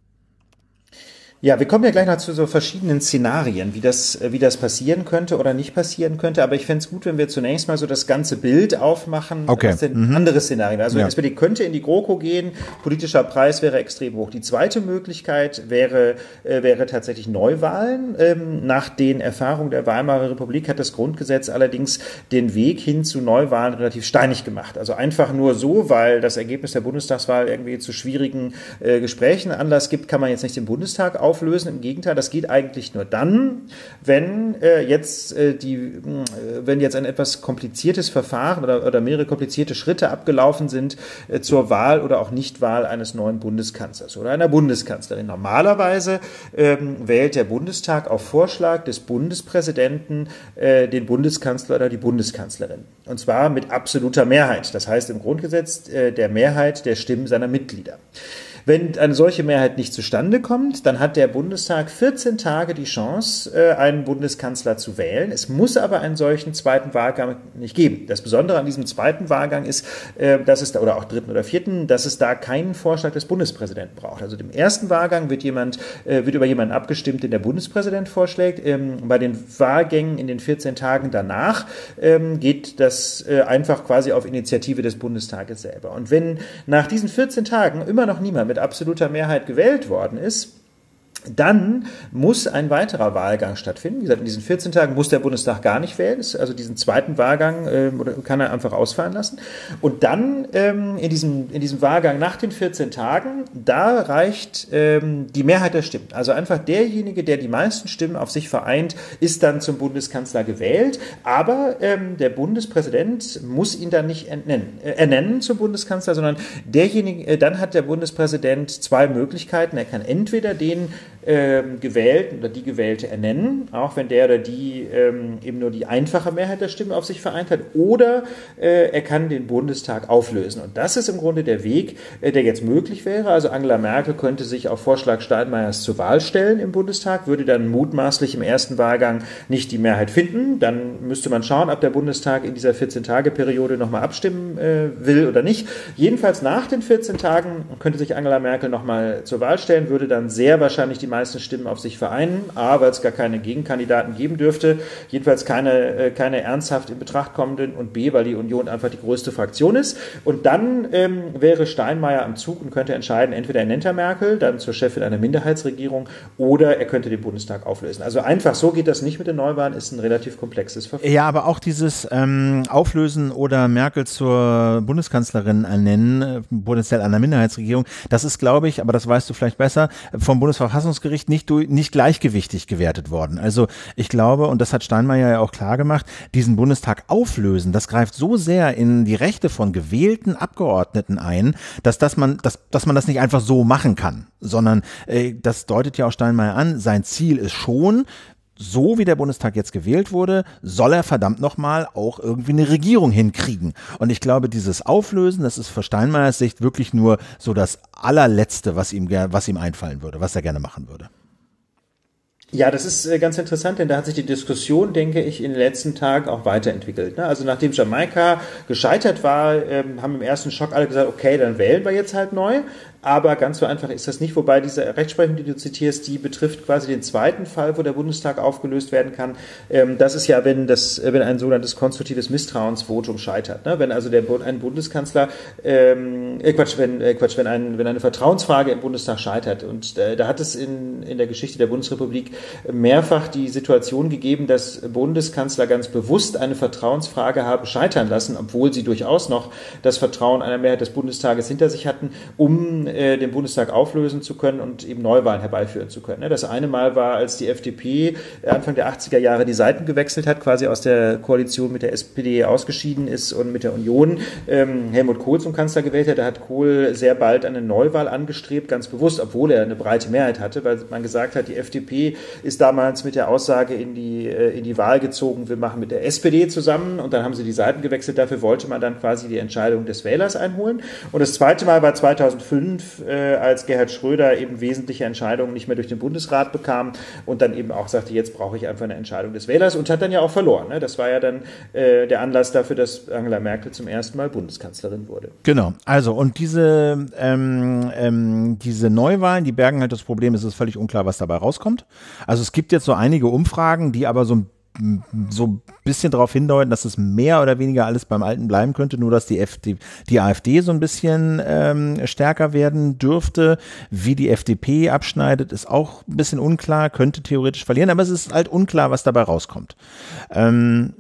Ja, wir kommen ja gleich noch zu so verschiedenen Szenarien, wie das, wie das passieren könnte oder nicht passieren könnte. Aber ich fände es gut, wenn wir zunächst mal so das ganze Bild aufmachen. Okay. Was denn Mhm. andere Szenarien? Also Ja. die S P D könnte in die GroKo gehen, politischer Preis wäre extrem hoch. Die zweite Möglichkeit wäre, äh, wäre tatsächlich Neuwahlen. Ähm, nach den Erfahrungen der Weimarer Republik hat das Grundgesetz allerdings den Weg hin zu Neuwahlen relativ steinig gemacht. Also einfach nur so, weil das Ergebnis der Bundestagswahl irgendwie zu schwierigen äh, Gesprächen Anlass gibt, kann man jetzt nicht den Bundestag auflösen. Im Gegenteil, das geht eigentlich nur dann, wenn äh, jetzt äh, die, äh, wenn jetzt ein etwas kompliziertes Verfahren oder, oder mehrere komplizierte Schritte abgelaufen sind äh, zur Wahl oder auch Nichtwahl eines neuen Bundeskanzlers oder einer Bundeskanzlerin. Normalerweise ähm, wählt der Bundestag auf Vorschlag des Bundespräsidenten äh, den Bundeskanzler oder die Bundeskanzlerin. Und zwar mit absoluter Mehrheit. Das heißt im Grundgesetz äh, der Mehrheit der Stimmen seiner Mitglieder. Wenn eine solche Mehrheit nicht zustande kommt, dann hat der Bundestag vierzehn Tage die Chance, einen Bundeskanzler zu wählen. Es muss aber einen solchen zweiten Wahlgang nicht geben. Das Besondere an diesem zweiten Wahlgang ist, dass es da, oder auch dritten oder vierten, dass es da keinen Vorschlag des Bundespräsidenten braucht. Also im ersten Wahlgang wird jemand, wird über jemanden abgestimmt, den der Bundespräsident vorschlägt. Bei den Wahlgängen in den vierzehn Tagen danach geht das einfach quasi auf Initiative des Bundestages selber. Und wenn nach diesen vierzehn Tagen immer noch niemand mit mit absoluter Mehrheit gewählt worden ist, dann muss ein weiterer Wahlgang stattfinden. Wie gesagt, in diesen vierzehn Tagen muss der Bundestag gar nicht wählen. Also diesen zweiten Wahlgang äh, kann er einfach ausfallen lassen. Und dann ähm, in, diesem, in diesem Wahlgang nach den vierzehn Tagen, da reicht ähm, die Mehrheit der Stimmen. Also einfach derjenige, der die meisten Stimmen auf sich vereint, ist dann zum Bundeskanzler gewählt. Aber ähm, der Bundespräsident muss ihn dann nicht ernennen, äh, ernennen zum Bundeskanzler, sondern derjenige, äh, dann hat der Bundespräsident zwei Möglichkeiten. Er kann entweder den Ähm, Gewählten oder die Gewählte ernennen, auch wenn der oder die ähm, eben nur die einfache Mehrheit der Stimmen auf sich vereint hat, oder äh, er kann den Bundestag auflösen. Und das ist im Grunde der Weg, äh, der jetzt möglich wäre. Also Angela Merkel könnte sich auf Vorschlag Steinmeiers zur Wahl stellen im Bundestag, würde dann mutmaßlich im ersten Wahlgang nicht die Mehrheit finden. Dann müsste man schauen, ob der Bundestag in dieser vierzehn-Tage-Periode nochmal abstimmen äh, will oder nicht. Jedenfalls nach den vierzehn Tagen könnte sich Angela Merkel nochmal zur Wahl stellen, würde dann sehr wahrscheinlich die meisten Stimmen auf sich vereinen, A, weil es gar keine Gegenkandidaten geben dürfte, jedenfalls keine, keine ernsthaft in Betracht kommenden, und B, weil die Union einfach die größte Fraktion ist. Und dann ähm, wäre Steinmeier am Zug und könnte entscheiden, entweder er nennt er Merkel, dann zur Chefin einer Minderheitsregierung, oder er könnte den Bundestag auflösen. Also einfach so geht das nicht mit den Neuwahlen, ist ein relativ komplexes Verfahren. Ja, aber auch dieses ähm, Auflösen oder Merkel zur Bundeskanzlerin ernennen, potenziell einer Minderheitsregierung, das ist, glaube ich, aber das weißt du vielleicht besser, vom Bundesverfassungsgericht nicht, nicht gleichgewichtig gewertet worden. Also ich glaube, und das hat Steinmeier ja auch klar gemacht, diesen Bundestag auflösen, das greift so sehr in die Rechte von gewählten Abgeordneten ein, dass, dass, man, dass, dass man das nicht einfach so machen kann, sondern äh, das deutet ja auch Steinmeier an, sein Ziel ist schon, so wie der Bundestag jetzt gewählt wurde, soll er verdammt nochmal auch irgendwie eine Regierung hinkriegen. Und ich glaube, dieses Auflösen, das ist für Steinmeiers Sicht wirklich nur so das allerletzte, was ihm, was ihm einfallen würde, was er gerne machen würde. Ja, das ist äh, ganz interessant, denn da hat sich die Diskussion, denke ich, in den letzten Tagen auch weiterentwickelt. Ne? Also nachdem Jamaika gescheitert war, ähm, haben im ersten Schock alle gesagt, okay, dann wählen wir jetzt halt neu. aber ganz so einfach ist das nicht, wobei diese Rechtsprechung, die du zitierst, die betrifft quasi den zweiten Fall, wo der Bundestag aufgelöst werden kann. Ähm, das ist ja, wenn das, wenn ein sogenanntes konstruktives Misstrauensvotum scheitert, ne? Wenn also der, ein Bundeskanzler, ähm, äh, Quatsch, wenn, äh, Quatsch, wenn, ein, wenn eine Vertrauensfrage im Bundestag scheitert. Und äh, da hat es in, in der Geschichte der Bundesrepublik mehrfach die Situation gegeben, dass Bundeskanzler ganz bewusst eine Vertrauensfrage haben scheitern lassen, obwohl sie durchaus noch das Vertrauen einer Mehrheit des Bundestages hinter sich hatten, um äh, den Bundestag auflösen zu können und eben Neuwahlen herbeiführen zu können. Das eine Mal war, als die F D P Anfang der achtziger Jahre die Seiten gewechselt hat, quasi aus der Koalition mit der S P D ausgeschieden ist und mit der Union ähm, Helmut Kohl zum Kanzler gewählt hat. Da hat Kohl sehr bald eine Neuwahl angestrebt, ganz bewusst, obwohl er eine breite Mehrheit hatte, weil man gesagt hat, die F D P ist damals mit der Aussage in die, äh, in die Wahl gezogen, wir machen mit der S P D zusammen, und dann haben sie die Seiten gewechselt. Dafür wollte man dann quasi die Entscheidung des Wählers einholen. Und das zweite Mal war zweitausendfünf, äh, als Gerhard Schröder eben wesentliche Entscheidungen nicht mehr durch den Bundesrat bekam und dann eben auch sagte, jetzt brauche ich einfach eine Entscheidung des Wählers, und hat dann ja auch verloren. Ne? Das war ja dann äh, der Anlass dafür, dass Angela Merkel zum ersten Mal Bundeskanzlerin wurde. Genau, also und diese, ähm, ähm, diese Neuwahlen, die bergen halt das Problem, es ist völlig unklar, was dabei rauskommt. Also es gibt jetzt so einige Umfragen, die aber so ein so ein bisschen darauf hindeuten, dass es mehr oder weniger alles beim Alten bleiben könnte, nur dass die, F D, die AfD so ein bisschen ähm, stärker werden dürfte. Wie die F D P abschneidet, ist auch ein bisschen unklar, könnte theoretisch verlieren, aber es ist halt unklar, was dabei rauskommt. Ähm,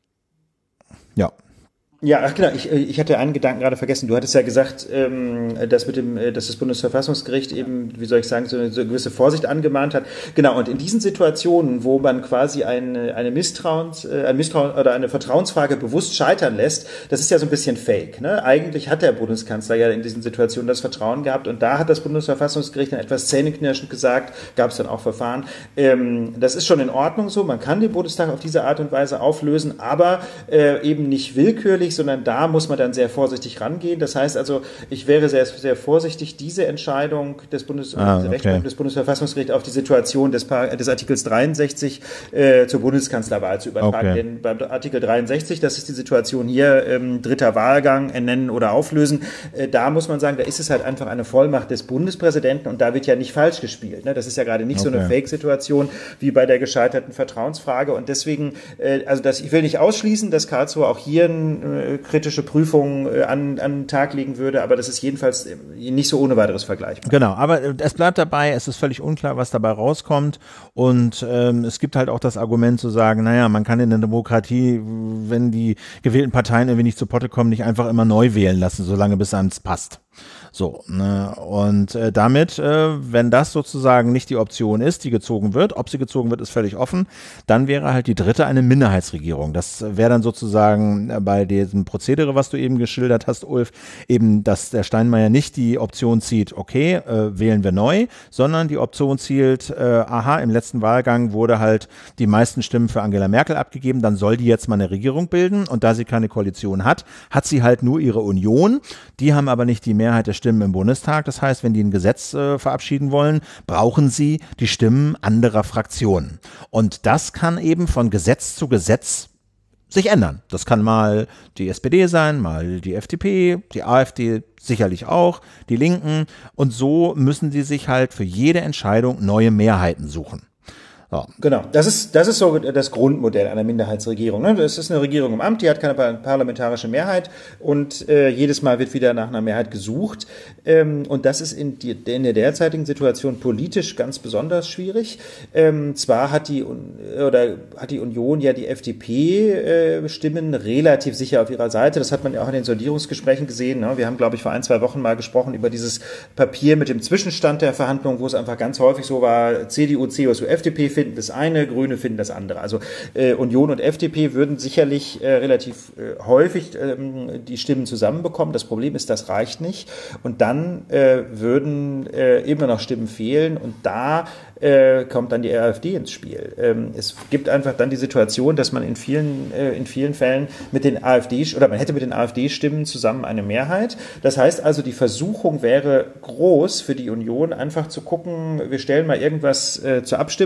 ja. Ja, ach genau, ich, ich hatte einen Gedanken gerade vergessen. Du hattest ja gesagt, ähm, dass mit dem, dass das Bundesverfassungsgericht eben, wie soll ich sagen, so eine, so eine gewisse Vorsicht angemahnt hat. Genau, und in diesen Situationen, wo man quasi eine, eine Misstrauens, äh, ein Misstrauen oder eine Vertrauensfrage bewusst scheitern lässt, das ist ja so ein bisschen fake, ne? Eigentlich hat der Bundeskanzler ja in diesen Situationen das Vertrauen gehabt, und da hat das Bundesverfassungsgericht dann etwas zähneknirschend gesagt, gab es dann auch Verfahren. Ähm, das ist schon in Ordnung so, man kann den Bundestag auf diese Art und Weise auflösen, aber äh, eben nicht willkürlich, sondern da muss man dann sehr vorsichtig rangehen. Das heißt also, ich wäre sehr, sehr vorsichtig, diese Entscheidung des, Bundes, ah, okay. des Bundesverfassungsgerichts auf die Situation des, des Artikels dreiundsechzig äh, zur Bundeskanzlerwahl zu übertragen. Okay. Denn beim Artikel dreiundsechzig, das ist die Situation hier, ähm, dritter Wahlgang, ernennen oder auflösen, äh, da muss man sagen, da ist es halt einfach eine Vollmacht des Bundespräsidenten, und da wird ja nicht falsch gespielt. Ne? Das ist ja gerade nicht okay. so eine Fake-Situation wie bei der gescheiterten Vertrauensfrage, und deswegen, äh, also das, ich will nicht ausschließen, dass Karlsruhe auch hier ein äh, kritische Prüfung äh, an, an den Tag legen würde, aber das ist jedenfalls nicht so ohne weiteres vergleichbar. Genau, aber es bleibt dabei, es ist völlig unklar, was dabei rauskommt, und ähm, es gibt halt auch das Argument zu sagen, naja, man kann in der Demokratie, wenn die gewählten Parteien irgendwie nicht zu Potte kommen, nicht einfach immer neu wählen lassen, solange bis einem es passt. So, ne? Und äh, damit, äh, wenn das sozusagen nicht die Option ist, die gezogen wird, ob sie gezogen wird, ist völlig offen, dann wäre halt die dritte eine Minderheitsregierung. Das wäre dann sozusagen äh, bei diesem Prozedere, was du eben geschildert hast, Ulf, eben, dass der Steinmeier nicht die Option zieht, okay, äh, wählen wir neu, sondern die Option zielt, äh, aha, im letzten Wahlgang wurde halt die meisten Stimmen für Angela Merkel abgegeben, dann soll die jetzt mal eine Regierung bilden, und da sie keine Koalition hat, hat sie halt nur ihre Union, die haben aber nicht die Mehrheit der Stimmen im Bundestag. Das heißt, wenn die ein Gesetz äh, verabschieden wollen, brauchen sie die Stimmen anderer Fraktionen. Und das kann eben von Gesetz zu Gesetz sich ändern. Das kann mal die S P D sein, mal die F D P, die AfD sicherlich auch, die Linken. Und so müssen sie sich halt für jede Entscheidung neue Mehrheiten suchen. Ja. Genau, das ist, das ist so das Grundmodell einer Minderheitsregierung. Ne? Das ist eine Regierung im Amt, die hat keine parlamentarische Mehrheit, und äh, jedes Mal wird wieder nach einer Mehrheit gesucht. Ähm, und das ist in, die, in der derzeitigen Situation politisch ganz besonders schwierig. Ähm, zwar hat die, oder hat die Union ja die F D P-Stimmen äh, relativ sicher auf ihrer Seite. Das hat man ja auch in den Sondierungsgesprächen gesehen. Ne? Wir haben, glaube ich, vor ein, zwei Wochen mal gesprochen über dieses Papier mit dem Zwischenstand der Verhandlungen, wo es einfach ganz häufig so war, C D U, C S U, F D P finden das eine, Grüne finden das andere. Also äh, Union und F D P würden sicherlich äh, relativ äh, häufig ähm, die Stimmen zusammenbekommen. Das Problem ist, das reicht nicht. Und dann äh, würden äh, immer noch Stimmen fehlen, und da äh, kommt dann die AfD ins Spiel. Ähm, es gibt einfach dann die Situation, dass man in vielen, äh, in vielen Fällen mit den AfD, oder man hätte mit den AfD-Stimmen zusammen eine Mehrheit. Das heißt also, die Versuchung wäre groß für die Union, einfach zu gucken, wir stellen mal irgendwas äh, zur Abstimmung, was wir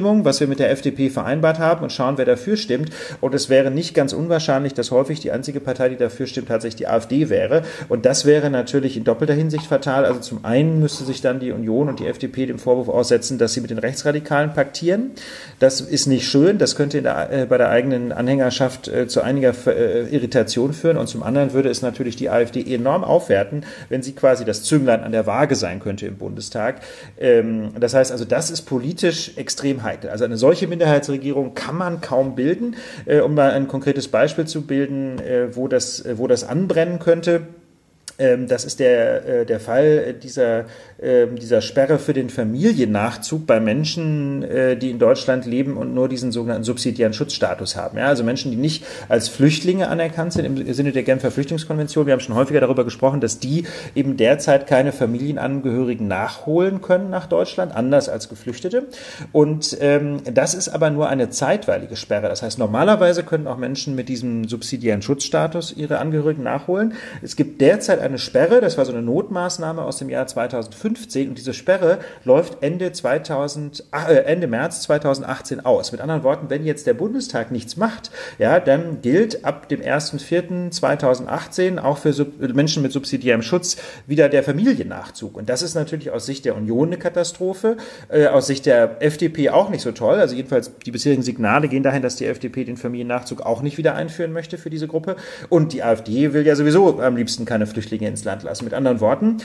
wir mit der F D P vereinbart haben und schauen, wer dafür stimmt. Und es wäre nicht ganz unwahrscheinlich, dass häufig die einzige Partei, die dafür stimmt, tatsächlich die AfD wäre. Und das wäre natürlich in doppelter Hinsicht fatal. Also zum einen müsste sich dann die Union und die F D P dem Vorwurf aussetzen, dass sie mit den Rechtsradikalen paktieren. Das ist nicht schön. Das könnte in der, äh, bei der eigenen Anhängerschaft äh, zu einiger äh, Irritation führen. Und zum anderen würde es natürlich die AfD enorm aufwerten, wenn sie quasi das Zünglein an der Waage sein könnte im Bundestag. Ähm, das heißt also, das ist politisch extrem heikel. Also eine solche Minderheitsregierung kann man kaum bilden. Äh, um mal ein konkretes Beispiel zu bilden, äh, wo das, äh, wo das anbrennen könnte. Das ist der, der Fall dieser, dieser Sperre für den Familiennachzug bei Menschen, die in Deutschland leben und nur diesen sogenannten subsidiären Schutzstatus haben. Ja, also Menschen, die nicht als Flüchtlinge anerkannt sind im Sinne der Genfer Flüchtlingskonvention. Wir haben schon häufiger darüber gesprochen, dass die eben derzeit keine Familienangehörigen nachholen können nach Deutschland, anders als Geflüchtete. Und ähm, das ist aber nur eine zeitweilige Sperre. Das heißt, normalerweise können auch Menschen mit diesem subsidiären Schutzstatus ihre Angehörigen nachholen. Es gibt derzeit eine Sperre, das war so eine Notmaßnahme aus dem Jahr zweitausendfünfzehn und diese Sperre läuft Ende, zweitausend, äh, Ende März zweitausendachtzehn aus. Mit anderen Worten, wenn jetzt der Bundestag nichts macht, ja, dann gilt ab dem ersten vierten zweitausendachtzehn auch für Sub- Menschen mit subsidiärem Schutz wieder der Familiennachzug. Und das ist natürlich aus Sicht der Union eine Katastrophe, äh, aus Sicht der F D P auch nicht so toll. Also jedenfalls die bisherigen Signale gehen dahin, dass die F D P den Familiennachzug auch nicht wieder einführen möchte für diese Gruppe. Und die AfD will ja sowieso am liebsten keine Flüchtlinge ins Land lassen. Mit anderen Worten,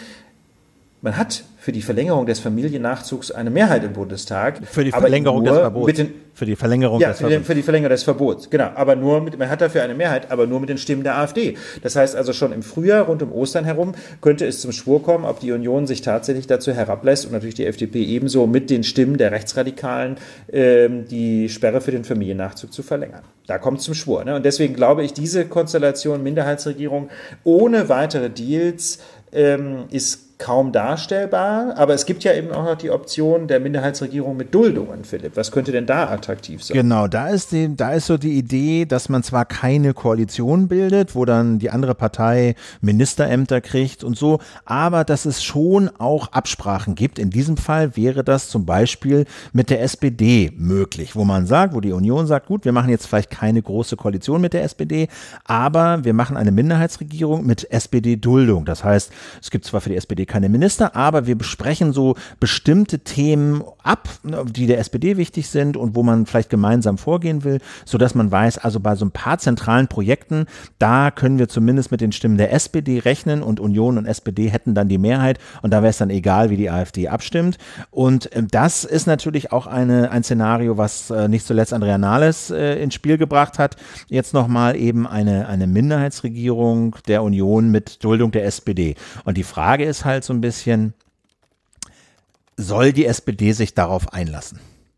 man hat für die Verlängerung des Familiennachzugs eine Mehrheit im Bundestag. Für die Verlängerung des Verbots. Mit den, für die Verlängerung ja, des für, den, für die Verlängerung des Verbots, genau. Aber nur mit, man hat dafür eine Mehrheit, aber nur mit den Stimmen der AfD. Das heißt also schon im Frühjahr, rund um Ostern herum, könnte es zum Schwur kommen, ob die Union sich tatsächlich dazu herablässt und natürlich die F D P ebenso mit den Stimmen der Rechtsradikalen ähm, die Sperre für den Familiennachzug zu verlängern. Da kommt es zum Schwur. Ne? Und deswegen glaube ich, diese Konstellation Minderheitsregierung ohne weitere Deals ähm, ist kaum darstellbar, aber es gibt ja eben auch noch die Option der Minderheitsregierung mit Duldungen, Philipp. Was könnte denn da attraktiv sein? Genau, da ist, die, da ist so die Idee, dass man zwar keine Koalition bildet, wo dann die andere Partei Ministerämter kriegt und so, aber dass es schon auch Absprachen gibt. In diesem Fall wäre das zum Beispiel mit der S P D möglich, wo man sagt, wo die Union sagt, gut, wir machen jetzt vielleicht keine große Koalition mit der S P D, aber wir machen eine Minderheitsregierung mit S P D-Duldung. Das heißt, es gibt zwar für die S P D keine Minister, aber wir besprechen so bestimmte Themen ab, die der S P D wichtig sind und wo man vielleicht gemeinsam vorgehen will, sodass man weiß, also bei so ein paar zentralen Projekten, da können wir zumindest mit den Stimmen der S P D rechnen und Union und S P D hätten dann die Mehrheit und da wäre es dann egal, wie die AfD abstimmt. Und das ist natürlich auch eine, ein Szenario, was äh, nicht zuletzt Andrea Nahles äh, ins Spiel gebracht hat. Jetzt nochmal eben eine, eine Minderheitsregierung der Union mit Duldung der S P D. Und die Frage ist halt so ein bisschen, soll die S P D sich darauf einlassen?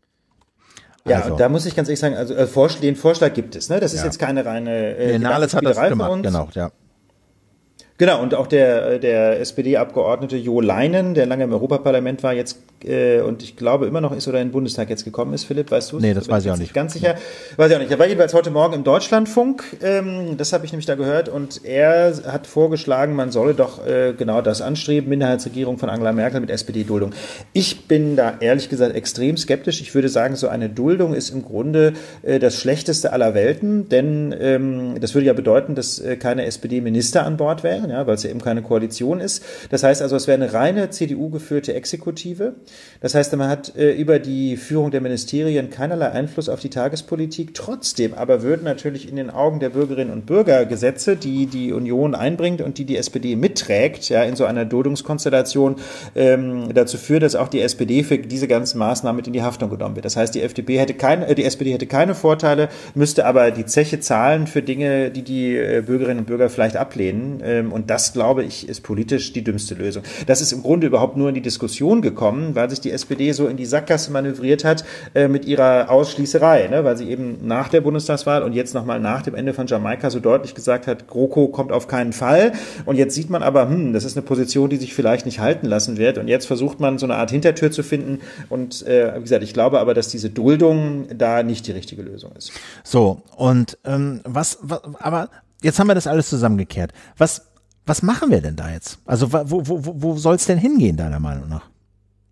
Ja, Also, und da muss ich ganz ehrlich sagen, also äh, den Vorschlag gibt es. Ne? Das ist ja. jetzt keine reine äh, nee, Nahles hat das gemacht, von uns. genau, ja. Genau, und auch der, der S P D-Abgeordnete Jo Leinen, der lange im Europaparlament war, jetzt äh, und ich glaube immer noch ist oder in den Bundestag jetzt gekommen ist, Philipp, weißt du es? Nee, das weiß ich auch nicht. Ganz sicher, weiß ich auch nicht. Er war jedenfalls heute Morgen im Deutschlandfunk, ähm, das habe ich nämlich da gehört, und er hat vorgeschlagen, man solle doch äh, genau das anstreben, Minderheitsregierung von Angela Merkel mit S P D-Duldung. Ich bin da ehrlich gesagt extrem skeptisch. Ich würde sagen, so eine Duldung ist im Grunde äh, das Schlechteste aller Welten, denn ähm, das würde ja bedeuten, dass äh, keine S P D-Minister an Bord wären, ja, weil es ja eben keine Koalition ist. Das heißt also, es wäre eine reine C D U-geführte Exekutive. Das heißt, man hat äh, über die Führung der Ministerien keinerlei Einfluss auf die Tagespolitik. Trotzdem aber würden natürlich in den Augen der Bürgerinnen und Bürger Gesetze, die die Union einbringt und die die S P D mitträgt, ja, in so einer Duldungskonstellation ähm, dazu führen, dass auch die S P D für diese ganzen Maßnahmen mit in die Haftung genommen wird. Das heißt, die F D P hätte keine, äh, die S P D hätte keine Vorteile, müsste aber die Zeche zahlen für Dinge, die die äh, Bürgerinnen und Bürger vielleicht ablehnen. Ähm, und das, glaube ich, ist politisch die dümmste Lösung. Das ist im Grunde überhaupt nur in die Diskussion gekommen, weil sich die S P D so in die Sackgasse manövriert hat äh, mit ihrer Ausschließerei, ne? Weil sie eben nach der Bundestagswahl und jetzt nochmal nach dem Ende von Jamaika so deutlich gesagt hat, GroKo kommt auf keinen Fall. Und jetzt sieht man aber, hm, das ist eine Position, die sich vielleicht nicht halten lassen wird. Und jetzt versucht man so eine Art Hintertür zu finden. Und äh, wie gesagt, ich glaube aber, dass diese Duldung da nicht die richtige Lösung ist. So, und ähm, was, was, aber jetzt haben wir das alles zusammengekehrt. Was Was machen wir denn da jetzt? Also wo, wo, wo soll es denn hingehen, deiner Meinung nach?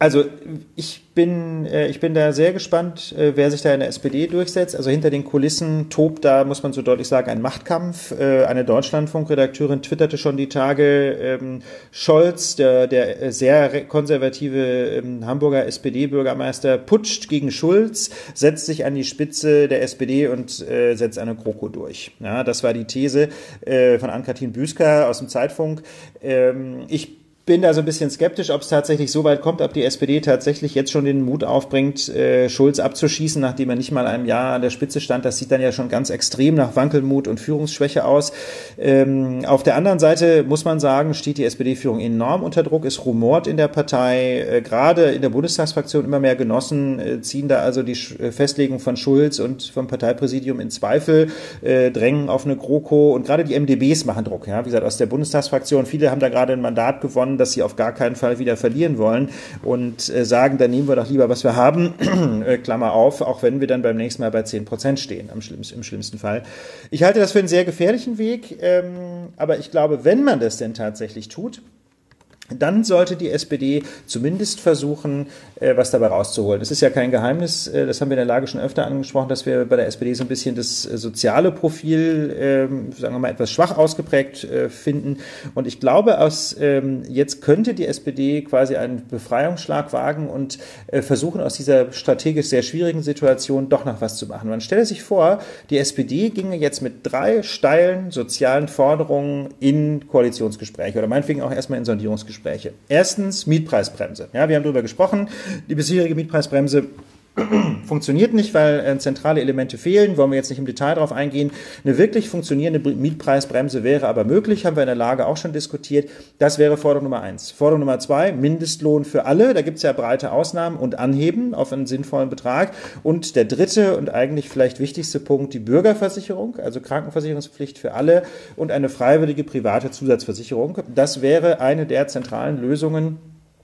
Also ich bin, äh, ich bin da sehr gespannt, äh, wer sich da in der S P D durchsetzt. Also hinter den Kulissen tobt da, muss man so deutlich sagen, ein Machtkampf. Äh, eine Deutschlandfunk-Redakteurin twitterte schon die Tage, ähm, Scholz, der, der sehr konservative ähm, Hamburger S P D-Bürgermeister, putscht gegen Schulz, setzt sich an die Spitze der S P D und äh, setzt eine GroKo durch. Ja, das war die These äh, von Ann-Kathrin Büsker aus dem Zeitfunk. Ähm, ich bin da so ein bisschen skeptisch, ob es tatsächlich so weit kommt, ob die S P D tatsächlich jetzt schon den Mut aufbringt, äh, Schulz abzuschießen, nachdem er nicht mal einem Jahr an der Spitze stand. Das sieht dann ja schon ganz extrem nach Wankelmut und Führungsschwäche aus. Ähm, auf der anderen Seite muss man sagen, steht die S P D-Führung enorm unter Druck. Es rumort in der Partei, äh, gerade in der Bundestagsfraktion immer mehr Genossen äh, ziehen da also die Sch- Festlegung von Schulz und vom Parteipräsidium in Zweifel, äh, drängen auf eine GroKo, und gerade die M d Bs machen Druck. Ja? Wie gesagt, aus der Bundestagsfraktion, viele haben da gerade ein Mandat gewonnen, dass sie auf gar keinen Fall wieder verlieren wollen und äh, sagen, dann nehmen wir doch lieber, was wir haben, äh, Klammer auf, auch wenn wir dann beim nächsten Mal bei zehn Prozent stehen, am schlimmsten, im schlimmsten Fall. Ich halte das für einen sehr gefährlichen Weg, ähm, aber ich glaube, wenn man das denn tatsächlich tut, dann sollte die S P D zumindest versuchen, äh, was dabei rauszuholen. Es ist ja kein Geheimnis, äh, das haben wir in der Lage schon öfter angesprochen, dass wir bei der S P D so ein bisschen das äh, soziale Profil, äh, sagen wir mal, etwas schwach ausgeprägt äh, finden. Und ich glaube, aus ähm, jetzt könnte die S P D quasi einen Befreiungsschlag wagen und äh, versuchen, aus dieser strategisch sehr schwierigen Situation doch noch was zu machen. Man stelle sich vor, die S P D ginge jetzt mit drei steilen sozialen Forderungen in Koalitionsgespräche oder meinetwegen auch erstmal in Sondierungsgespräche. Erstens Mietpreisbremse. Ja, wir haben darüber gesprochen. Die bisherige Mietpreisbremse funktioniert nicht, weil äh, zentrale Elemente fehlen. Wollen wir jetzt nicht im Detail darauf eingehen. Eine wirklich funktionierende Mietpreisbremse wäre aber möglich, haben wir in der Lage auch schon diskutiert. Das wäre Forderung Nummer eins. Forderung Nummer zwei, Mindestlohn für alle. Da gibt es ja breite Ausnahmen und Anheben auf einen sinnvollen Betrag. Und der dritte und eigentlich vielleicht wichtigste Punkt, die Bürgerversicherung, also Krankenversicherungspflicht für alle und eine freiwillige private Zusatzversicherung. Das wäre eine der zentralen Lösungen,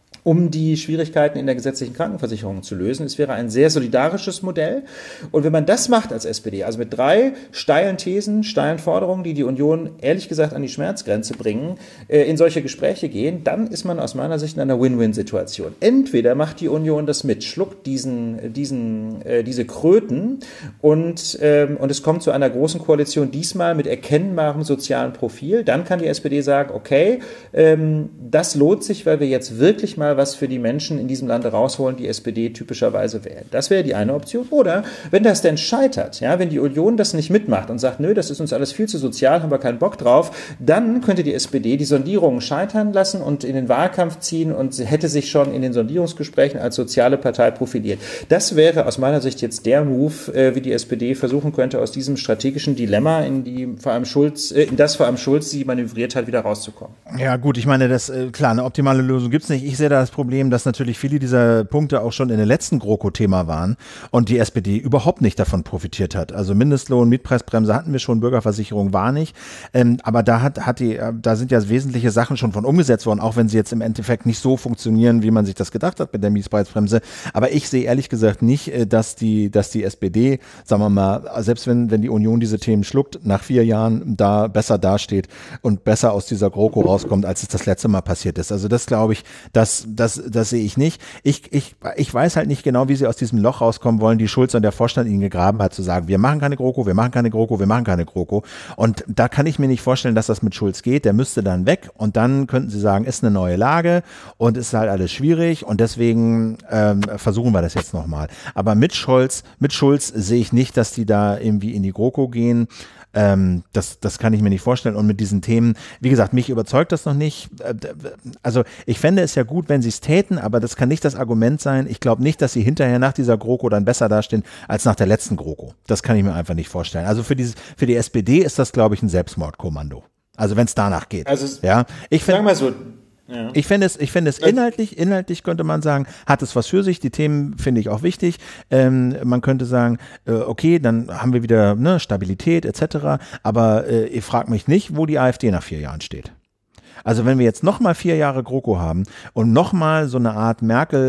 um die Schwierigkeiten in der gesetzlichen Krankenversicherung zu lösen. Es wäre ein sehr solidarisches Modell. Und wenn man das macht als S P D, also mit drei steilen Thesen, steilen Forderungen, die die Union ehrlich gesagt an die Schmerzgrenze bringen, äh, in solche Gespräche gehen, dann ist man aus meiner Sicht in einer Win-Win-Situation. Entweder macht die Union das mit, schluckt diesen, diesen, äh, diese Kröten und, ähm, und es kommt zu einer großen Koalition, diesmal mit erkennbarem sozialen Profil. Dann kann die S P D sagen, okay, ähm, das lohnt sich, weil wir jetzt wirklich mal was für die Menschen in diesem Lande rausholen, die S P D typischerweise wählen. Das wäre die eine Option. Oder wenn das denn scheitert, ja, wenn die Union das nicht mitmacht und sagt, nö, das ist uns alles viel zu sozial, haben wir keinen Bock drauf, dann könnte die S P D die Sondierungen scheitern lassen und in den Wahlkampf ziehen und sie hätte sich schon in den Sondierungsgesprächen als soziale Partei profiliert. Das wäre aus meiner Sicht jetzt der Move, äh, wie die S P D versuchen könnte, aus diesem strategischen Dilemma, in die vor allem Schulz, äh, in das vor allem Schulz sie manövriert hat, wieder rauszukommen. Ja gut, ich meine, das äh, klar, eine optimale Lösung gibt's nicht. Ich sehe da das Problem, dass natürlich viele dieser Punkte auch schon in der letzten GroKo-Thema waren und die S P D überhaupt nicht davon profitiert hat. Also Mindestlohn, Mietpreisbremse hatten wir schon, Bürgerversicherung war nicht. Ähm, aber da hat, hat die, da sind ja wesentliche Sachen schon von umgesetzt worden, auch wenn sie jetzt im Endeffekt nicht so funktionieren, wie man sich das gedacht hat mit der Mietpreisbremse. Aber ich sehe ehrlich gesagt nicht, dass die, dass die S P D, sagen wir mal, selbst wenn, wenn die Union diese Themen schluckt, nach vier Jahren da besser dasteht und besser aus dieser GroKo rauskommt, als es das letzte Mal passiert ist. Also das glaube ich, dass Das, das sehe ich nicht. Ich, ich, ich weiß halt nicht genau, wie sie aus diesem Loch rauskommen wollen, die Schulz und der Vorstand ihnen gegraben hat, zu sagen, wir machen keine GroKo, wir machen keine GroKo, wir machen keine GroKo. Und da kann ich mir nicht vorstellen, dass das mit Schulz geht. Der müsste dann weg und dann könnten sie sagen, ist eine neue Lage und ist halt alles schwierig und deswegen ähm, versuchen wir das jetzt nochmal. Aber mit Schulz, mit Schulz sehe ich nicht, dass die da irgendwie in die GroKo gehen. Ähm, das, das kann ich mir nicht vorstellen. Und mit diesen Themen, wie gesagt, mich überzeugt das noch nicht. Also ich fände es ja gut, wenn sie es täten, aber das kann nicht das Argument sein. Ich glaube nicht, dass sie hinterher nach dieser GroKo dann besser dastehen als nach der letzten GroKo. Das kann ich mir einfach nicht vorstellen. Also für, dieses, für die S P D ist das, glaube ich, ein Selbstmordkommando. Also wenn es danach geht. Also ja, ich sag mal so. Ja. Ich finde es, ich finde es inhaltlich, inhaltlich könnte man sagen, hat es was für sich. Die Themen finde ich auch wichtig. Ähm, man könnte sagen, äh, okay, dann haben wir wieder ne, Stabilität et cetera. Aber äh, ich frage mich nicht, wo die AfD nach vier Jahren steht. Also wenn wir jetzt nochmal vier Jahre GroKo haben und nochmal so eine Art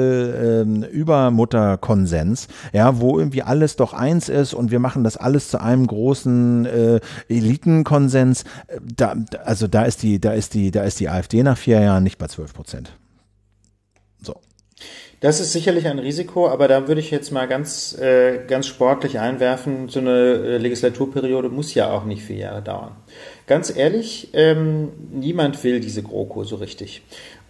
Merkel-Übermutter-Konsens, ähm, ja, wo irgendwie alles doch eins ist und wir machen das alles zu einem großen äh, Elitenkonsens, da, also da ist die, da ist die, da ist die AfD nach vier Jahren nicht bei zwölf Prozent. So. Das ist sicherlich ein Risiko, aber da würde ich jetzt mal ganz, äh, ganz sportlich einwerfen, so eine äh, Legislaturperiode muss ja auch nicht vier Jahre dauern. Ganz ehrlich, ähm, niemand will diese GroKo so richtig.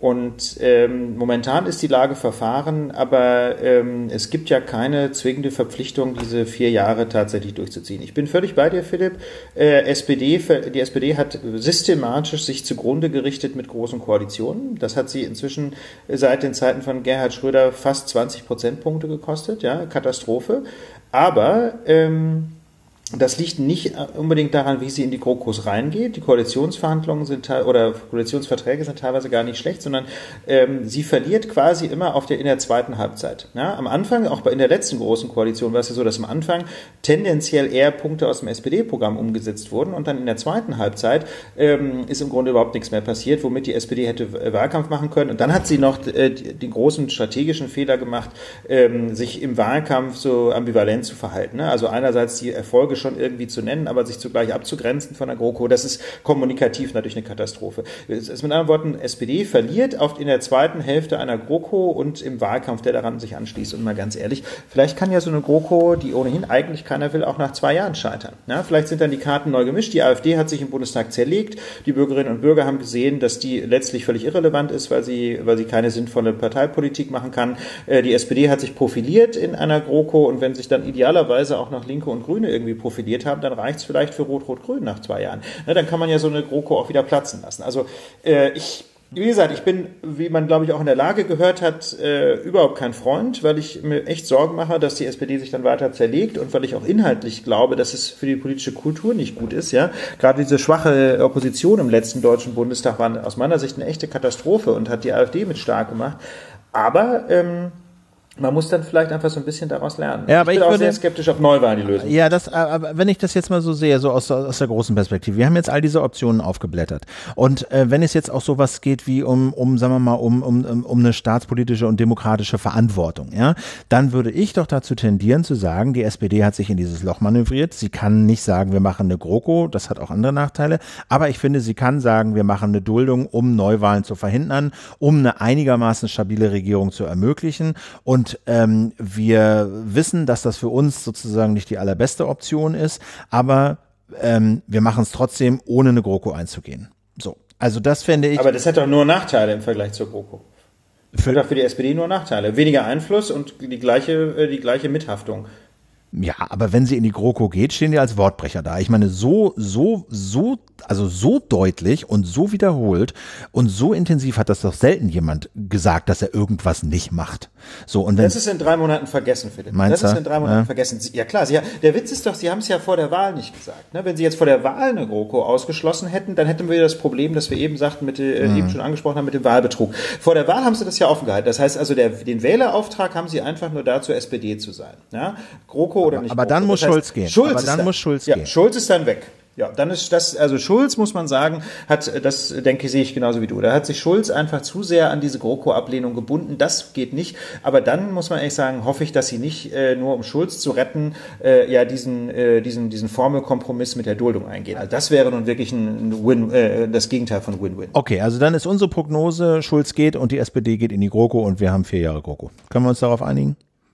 Und ähm, momentan ist die Lage verfahren, aber ähm, es gibt ja keine zwingende Verpflichtung, diese vier Jahre tatsächlich durchzuziehen. Ich bin völlig bei dir, Philipp. Äh, S P D, die S P D hat systematisch sich zugrunde gerichtet mit großen Koalitionen. Das hat sie inzwischen seit den Zeiten von Gerhard Schröder fast zwanzig Prozentpunkte gekostet. Ja, Katastrophe. Aber ähm, das liegt nicht unbedingt daran, wie sie in die GroKos reingeht. Die Koalitionsverhandlungen sind oder Koalitionsverträge sind teilweise gar nicht schlecht, sondern ähm, sie verliert quasi immer auf der in der zweiten Halbzeit. Ja, am Anfang, auch bei in der letzten großen Koalition, war es ja so, dass am Anfang tendenziell eher Punkte aus dem S P D-Programm umgesetzt wurden und dann in der zweiten Halbzeit ähm, ist im Grunde überhaupt nichts mehr passiert, womit die S P D hätte Wahlkampf machen können. Und dann hat sie noch äh, den großen strategischen Fehler gemacht, ähm, sich im Wahlkampf so ambivalent zu verhalten. Ne? Also einerseits die Erfolge schon irgendwie zu nennen, aber sich zugleich abzugrenzen von der GroKo, das ist kommunikativ natürlich eine Katastrophe. Es ist mit anderen Worten, S P D verliert oft in der zweiten Hälfte einer GroKo und im Wahlkampf, der daran sich anschließt. Und mal ganz ehrlich, vielleicht kann ja so eine GroKo, die ohnehin eigentlich keiner will, auch nach zwei Jahren scheitern. Ja, vielleicht sind dann die Karten neu gemischt. Die AfD hat sich im Bundestag zerlegt. Die Bürgerinnen und Bürger haben gesehen, dass die letztlich völlig irrelevant ist, weil sie, weil sie keine sinnvolle Parteipolitik machen kann. Die S P D hat sich profiliert in einer GroKo und wenn sich dann idealerweise auch noch Linke und Grüne irgendwie profiliert haben, dann reicht es vielleicht für Rot-Rot-Grün nach zwei Jahren. Na, dann kann man ja so eine GroKo auch wieder platzen lassen. Also äh, ich, wie gesagt, ich bin, wie man glaube ich auch in der Lage gehört hat, äh, überhaupt kein Freund, weil ich mir echt Sorgen mache, dass die S P D sich dann weiter zerlegt und weil ich auch inhaltlich glaube, dass es für die politische Kultur nicht gut ist. Ja, gerade diese schwache Opposition im letzten Deutschen Bundestag war aus meiner Sicht eine echte Katastrophe und hat die AfD mit stark gemacht. Aber ähm, man muss dann vielleicht einfach so ein bisschen daraus lernen. Ja, aber ich bin ich auch würde, sehr skeptisch auf Neuwahlen, die Lösung. Ja, das, aber wenn ich das jetzt mal so sehe, so aus, aus der großen Perspektive, wir haben jetzt all diese Optionen aufgeblättert. Und äh, wenn es jetzt auch sowas geht wie um, um sagen wir mal, um, um, um eine staatspolitische und demokratische Verantwortung, ja, dann würde ich doch dazu tendieren zu sagen, die S P D hat sich in dieses Loch manövriert. Sie kann nicht sagen, wir machen eine GroKo, das hat auch andere Nachteile. Aber ich finde, sie kann sagen, wir machen eine Duldung, um Neuwahlen zu verhindern, um eine einigermaßen stabile Regierung zu ermöglichen. Und Und ähm, wir wissen, dass das für uns sozusagen nicht die allerbeste Option ist, aber ähm, wir machen es trotzdem, ohne eine GroKo einzugehen. So, also das fände ich. Aber das hat doch nur Nachteile im Vergleich zur GroKo. Für, für die S P D nur Nachteile. Weniger Einfluss und die gleiche, die gleiche Mithaftung. Ja, aber wenn sie in die GroKo geht, stehen die als Wortbrecher da. Ich meine, so, so, so, also so deutlich und so wiederholt und so intensiv hat das doch selten jemand gesagt, dass er irgendwas nicht macht. So, und wenn das ist in drei Monaten vergessen, Philipp. Meinst das du? ist in drei Monaten ja. vergessen. Ja klar, sie, der Witz ist doch, Sie haben es ja vor der Wahl nicht gesagt. Ne? Wenn Sie jetzt vor der Wahl eine GroKo ausgeschlossen hätten, dann hätten wir das Problem, das wir eben sagten, mit äh, mhm. eben schon angesprochen haben, mit dem Wahlbetrug. Vor der Wahl haben Sie das ja offen gehalten. Das heißt also, der, den Wählerauftrag haben Sie einfach nur dazu, S P D zu sein. Ja? GroKo oder nicht Aber GroKo. dann muss das heißt, Schulz gehen. Schulz aber dann dann, muss Schulz ja, gehen. Schulz ist dann weg. Ja, dann ist das, also Schulz, muss man sagen, hat, das denke ich, sehe ich genauso wie du. Da hat sich Schulz einfach zu sehr an diese GroKo-Ablehnung gebunden. Das geht nicht. Aber dann muss man ehrlich sagen, hoffe ich, dass sie nicht äh, nur um Schulz zu retten, äh, ja diesen, äh, diesen, diesen Formelkompromiss mit der Duldung eingehen. Also das wäre nun wirklich ein Win, äh, das Gegenteil von Win-Win. Okay, also dann ist unsere Prognose, Schulz geht und die S P D geht in die GroKo und wir haben vier Jahre GroKo. Können wir uns darauf einigen?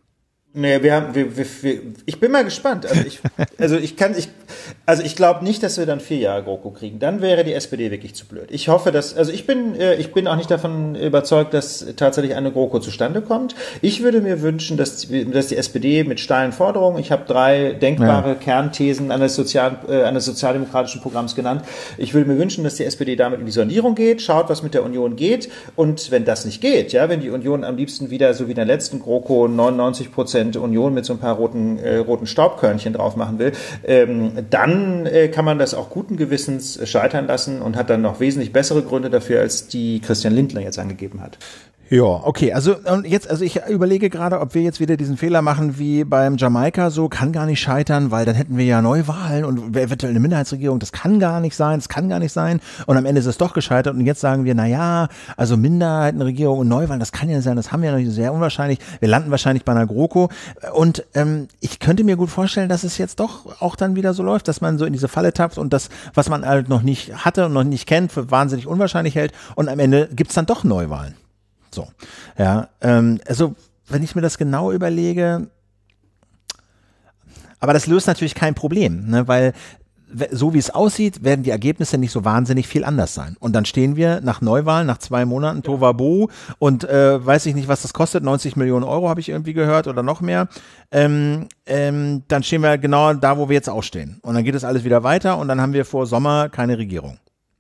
Nee, wir haben, wir, wir, wir, ich bin mal gespannt. Also ich, also ich kann, ich, also ich glaube nicht, dass wir dann vier Jahre GroKo kriegen. Dann wäre die S P D wirklich zu blöd. Ich hoffe, dass, also ich bin, ich bin auch nicht davon überzeugt, dass tatsächlich eine GroKo zustande kommt. Ich würde mir wünschen, dass, dass die S P D mit steilen Forderungen, ich habe drei denkbare ja. Kernthesen eines sozialen, äh, eines sozialdemokratischen Programms genannt. Ich würde mir wünschen, dass die S P D damit in die Sondierung geht, schaut, was mit der Union geht. Und wenn das nicht geht, ja, wenn die Union am liebsten wieder, so wie in der letzten GroKo, neunundneunzig Prozent Union mit so ein paar roten, äh, roten Staubkörnchen drauf machen will, ähm, dann äh, kann man das auch guten Gewissens scheitern lassen und hat dann noch wesentlich bessere Gründe dafür, als die Christian Lindner jetzt angegeben hat. Ja, okay, also und jetzt, also ich überlege gerade, ob wir jetzt wieder diesen Fehler machen wie beim Jamaika, so kann gar nicht scheitern, weil dann hätten wir ja Neuwahlen und eventuell eine Minderheitsregierung, das kann gar nicht sein, das kann gar nicht sein und am Ende ist es doch gescheitert und jetzt sagen wir, na ja, also Minderheitenregierung und Neuwahlen, das kann ja sein, das haben wir ja noch sehr unwahrscheinlich, wir landen wahrscheinlich bei einer GroKo und ähm, ich könnte mir gut vorstellen, dass es jetzt doch auch dann wieder so läuft, dass man so in diese Falle tappt und das, was man halt noch nicht hatte und noch nicht kennt, für wahnsinnig unwahrscheinlich hält und am Ende gibt's dann doch Neuwahlen. So, ja, ähm, also wenn ich mir das genau überlege, aber das löst natürlich kein Problem, ne, weil so wie es aussieht, werden die Ergebnisse nicht so wahnsinnig viel anders sein. Und dann stehen wir nach Neuwahlen, nach zwei Monaten, Tohuwabohu, und äh, weiß ich nicht, was das kostet, neunzig Millionen Euro habe ich irgendwie gehört oder noch mehr. Ähm, ähm, dann stehen wir genau da, wo wir jetzt auch stehen. Und dann geht es alles wieder weiter und dann haben wir vor Sommer keine Regierung.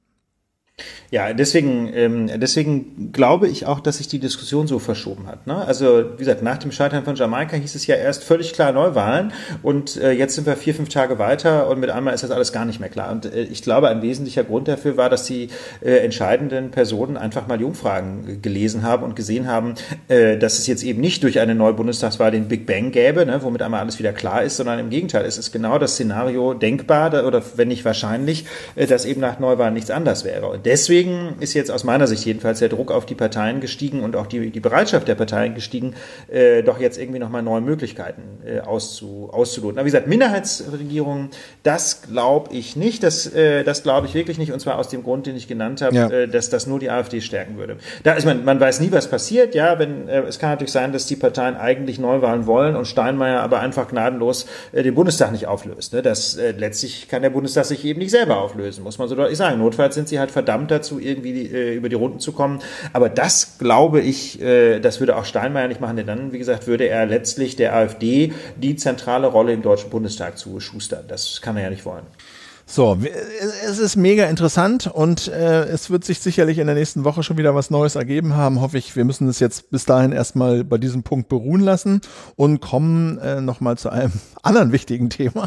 Ja, deswegen, ähm, deswegen glaube ich auch, dass sich die Diskussion so verschoben hat. Ne? Also, wie gesagt, nach dem Scheitern von Jamaika hieß es ja erst völlig klar Neuwahlen und äh, jetzt sind wir vier, fünf Tage weiter und mit einmal ist das alles gar nicht mehr klar. Und äh, ich glaube, ein wesentlicher Grund dafür war, dass die äh, entscheidenden Personen einfach mal die Umfragen gelesen haben und gesehen haben, äh, dass es jetzt eben nicht durch eine neue Bundestagswahl den Big Bang gäbe, ne, wo mit einmal alles wieder klar ist, sondern im Gegenteil, es ist genau das Szenario denkbar da, oder wenn nicht wahrscheinlich, äh, dass eben nach Neuwahlen nichts anders wäre. Und deswegen ist jetzt aus meiner Sicht jedenfalls der Druck auf die Parteien gestiegen und auch die, die Bereitschaft der Parteien gestiegen, äh, doch jetzt irgendwie nochmal neue Möglichkeiten äh, auszu, auszuloten. Aber wie gesagt, Minderheitsregierungen, das glaube ich nicht, das, äh, das glaube ich wirklich nicht, und zwar aus dem Grund, den ich genannt habe, ja. äh, dass das nur die AfD stärken würde. Da ist man, man weiß nie, was passiert, ja, wenn, äh, es kann natürlich sein, dass die Parteien eigentlich Neuwahlen wollen und Steinmeier aber einfach gnadenlos äh, den Bundestag nicht auflöst. Ne? Das, äh, letztlich kann der Bundestag sich eben nicht selber auflösen, muss man so deutlich sagen. Notfalls sind sie halt verdammt dazu, irgendwie äh, über die Runden zu kommen. Aber das glaube ich, äh, das würde auch Steinmeier nicht machen, denn dann, wie gesagt, würde er letztlich der AfD die zentrale Rolle im Deutschen Bundestag zuschustern. Das kann er ja nicht wollen. So, es ist mega interessant und äh, es wird sich sicherlich in der nächsten Woche schon wieder was Neues ergeben haben, hoffe ich. Wir müssen es jetzt bis dahin erstmal bei diesem Punkt beruhen lassen und kommen äh, nochmal zu einem anderen wichtigen Thema.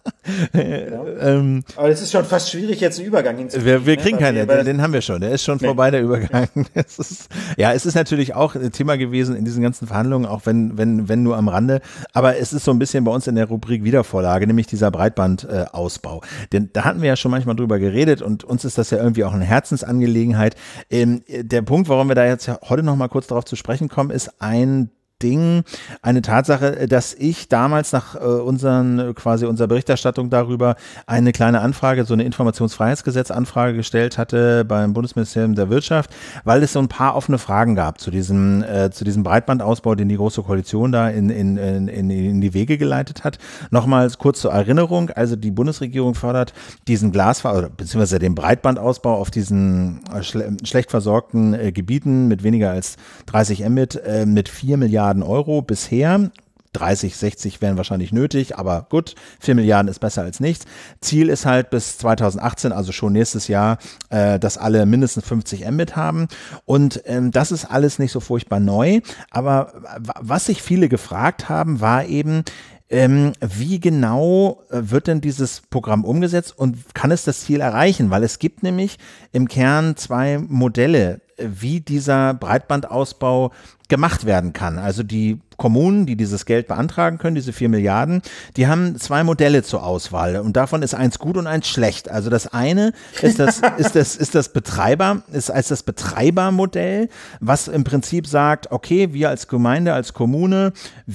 Genau. ähm, Aber es ist schon fast schwierig, jetzt einen Übergang hinzukriegen. Wir, wir kriegen ne? keinen, den, den haben wir schon, der ist schon nee. vorbei, der Übergang. Es ist, ja, es ist natürlich auch ein Thema gewesen in diesen ganzen Verhandlungen, auch wenn, wenn, wenn nur am Rande, aber es ist so ein bisschen bei uns in der Rubrik Wiedervorlage, nämlich dieser Breitbandausbau. Denn da hatten wir ja schon manchmal drüber geredet und uns ist das ja irgendwie auch eine Herzensangelegenheit. Ähm, der Punkt, warum wir da jetzt heute noch mal kurz darauf zu sprechen kommen, ist ein Ding, eine Tatsache, dass ich damals nach äh, unseren, quasi unserer Berichterstattung darüber eine kleine Anfrage, so eine Informationsfreiheitsgesetz-Anfrage gestellt hatte beim Bundesministerium der Wirtschaft, weil es so ein paar offene Fragen gab zu diesem, äh, zu diesem Breitbandausbau, den die Große Koalition da in, in, in, in die Wege geleitet hat. Nochmals kurz zur Erinnerung, also die Bundesregierung fördert diesen Glasfaser, beziehungsweise den Breitbandausbau auf diesen äh, schle schlecht versorgten äh, Gebieten mit weniger als dreißig Mbit äh, mit vier Milliarden Euro bisher. dreißig, sechzig wären wahrscheinlich nötig, aber gut, vier Milliarden ist besser als nichts. Ziel ist halt bis zweitausendachtzehn, also schon nächstes Jahr, äh, dass alle mindestens fünfzig Mbit haben. Und ähm, das ist alles nicht so furchtbar neu. Aber was sich viele gefragt haben, war eben, Ähm, wie genau wird denn dieses Programm umgesetzt und kann es das Ziel erreichen? Weil es gibt nämlich im Kern zwei Modelle, wie dieser Breitbandausbau gemacht werden kann. Also die Kommunen, die dieses Geld beantragen können, diese vier Milliarden, die haben zwei Modelle zur Auswahl und davon ist eins gut und eins schlecht. Also das eine ist das, ist das, ist das Betreiber, ist als das Betreibermodell, was im Prinzip sagt, okay, wir als Gemeinde, als Kommune,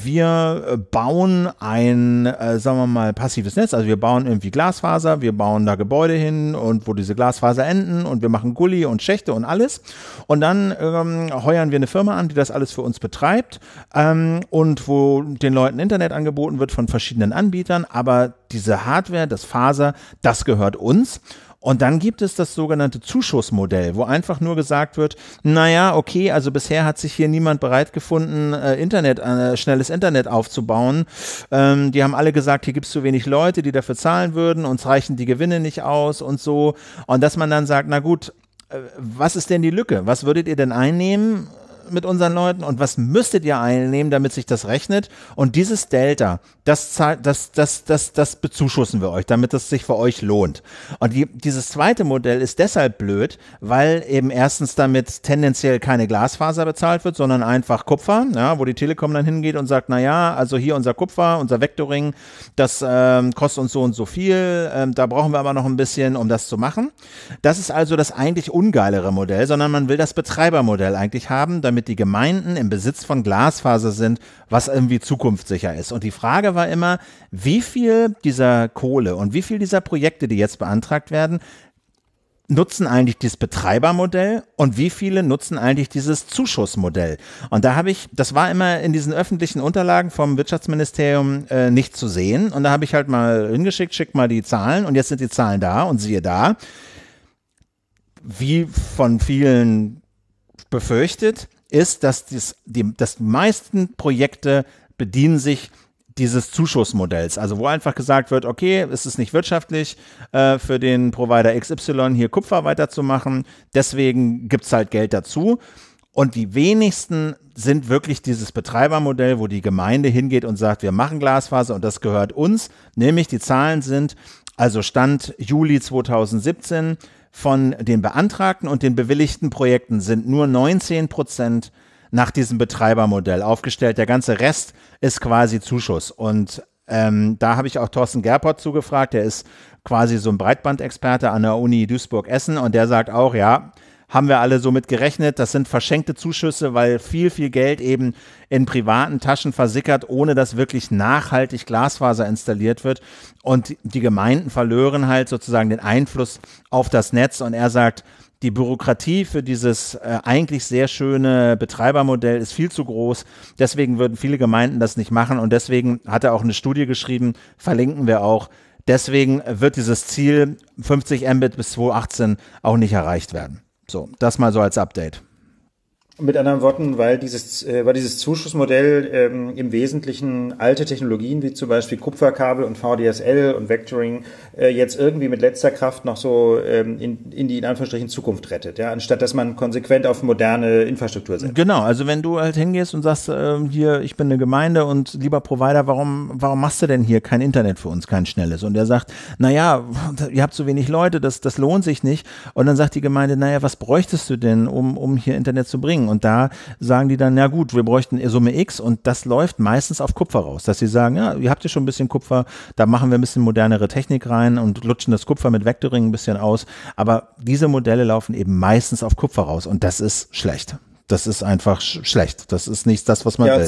wir bauen ein, äh, sagen wir mal, passives Netz, also wir bauen irgendwie Glasfaser, wir bauen da Gebäude hin und wo diese Glasfaser enden und wir machen Gully und Schächte und alles und dann ähm, heuern wir eine Firma an, die das alles für uns betreibt, ähm, und wo den Leuten Internet angeboten wird von verschiedenen Anbietern, aber diese Hardware, das Faser, das gehört uns. Und dann gibt es das sogenannte Zuschussmodell, wo einfach nur gesagt wird, naja, okay, also bisher hat sich hier niemand bereit gefunden, äh, Internet, äh, schnelles Internet aufzubauen. Ähm, die haben alle gesagt, hier gibt es zu wenig Leute, die dafür zahlen würden, uns reichen die Gewinne nicht aus und so. Und dass man dann sagt, na gut, äh, was ist denn die Lücke? Was würdet ihr denn einnehmen mit unseren Leuten und was müsstet ihr einnehmen, damit sich das rechnet? Und dieses Delta, das zahlt, das, das, das, das bezuschussen wir euch, damit es sich für euch lohnt. Und die, dieses zweite Modell ist deshalb blöd, weil eben erstens damit tendenziell keine Glasfaser bezahlt wird, sondern einfach Kupfer, ja, wo die Telekom dann hingeht und sagt, na ja, also hier unser Kupfer, unser Vectoring, das ähm, kostet uns so und so viel, ähm, da brauchen wir aber noch ein bisschen, um das zu machen. Das ist also das eigentlich ungeilere Modell, sondern man will das Betreibermodell eigentlich haben, damit damit die Gemeinden im Besitz von Glasfaser sind, was irgendwie zukunftssicher ist. Und die Frage war immer, wie viel dieser Kohle und wie viel dieser Projekte, die jetzt beantragt werden, nutzen eigentlich dieses Betreibermodell und wie viele nutzen eigentlich dieses Zuschussmodell? Und da habe ich, das war immer in diesen öffentlichen Unterlagen vom Wirtschaftsministerium äh, nicht zu sehen. Und da habe ich halt mal hingeschickt, schick mal die Zahlen und jetzt sind die Zahlen da und siehe da, wie von vielen befürchtet, ist, dass dies, die, dass die meisten Projekte bedienen sich dieses Zuschussmodells, also wo einfach gesagt wird, okay, es ist nicht wirtschaftlich äh, für den Provider X Y hier Kupfer weiterzumachen, deswegen gibt es halt Geld dazu. Und die wenigsten sind wirklich dieses Betreibermodell, wo die Gemeinde hingeht und sagt, wir machen Glasfaser und das gehört uns. Nämlich die Zahlen sind, also Stand Juli zweitausendsiebzehn, von den beantragten und den bewilligten Projekten sind nur neunzehn Prozent nach diesem Betreibermodell aufgestellt. Der ganze Rest ist quasi Zuschuss. Und ähm, da habe ich auch Thorsten Gerpott zugefragt. Der ist quasi so ein Breitbandexperte an der Uni Duisburg-Essen und der sagt auch, ja, haben wir alle so mit gerechnet. Das sind verschenkte Zuschüsse, weil viel, viel Geld eben in privaten Taschen versickert, ohne dass wirklich nachhaltig Glasfaser installiert wird. Und die Gemeinden verlören halt sozusagen den Einfluss auf das Netz. Und er sagt, die Bürokratie für dieses äh, eigentlich sehr schöne Betreibermodell ist viel zu groß. Deswegen würden viele Gemeinden das nicht machen. Und deswegen hat er auch eine Studie geschrieben, verlinken wir auch. Deswegen wird dieses Ziel fünfzig Mbit bis zweitausendachtzehn auch nicht erreicht werden. So, das mal so als Update. Mit anderen Worten, weil dieses, äh, weil dieses Zuschussmodell ähm, im Wesentlichen alte Technologien wie zum Beispiel Kupferkabel und V D S L und Vectoring äh, jetzt irgendwie mit letzter Kraft noch so ähm, in, in die in Anführungsstrichen Zukunft rettet, ja, anstatt dass man konsequent auf moderne Infrastruktur setzt. Genau, also wenn du halt hingehst und sagst, äh, hier, ich bin eine Gemeinde und lieber Provider, warum, warum machst du denn hier kein Internet für uns, kein schnelles? Und der sagt, naja, ihr habt so wenig Leute, das, das lohnt sich nicht. Und dann sagt die Gemeinde, naja, was bräuchtest du denn, um, um hier Internet zu bringen? Und da sagen die dann, na gut, wir bräuchten Summe X und das läuft meistens auf Kupfer raus, dass sie sagen, ja, ihr habt ja schon ein bisschen Kupfer, da machen wir ein bisschen modernere Technik rein und lutschen das Kupfer mit Vectoring ein bisschen aus, aber diese Modelle laufen eben meistens auf Kupfer raus und das ist schlecht. Das ist einfach sch- schlecht. Das ist nicht das, was man ja, will.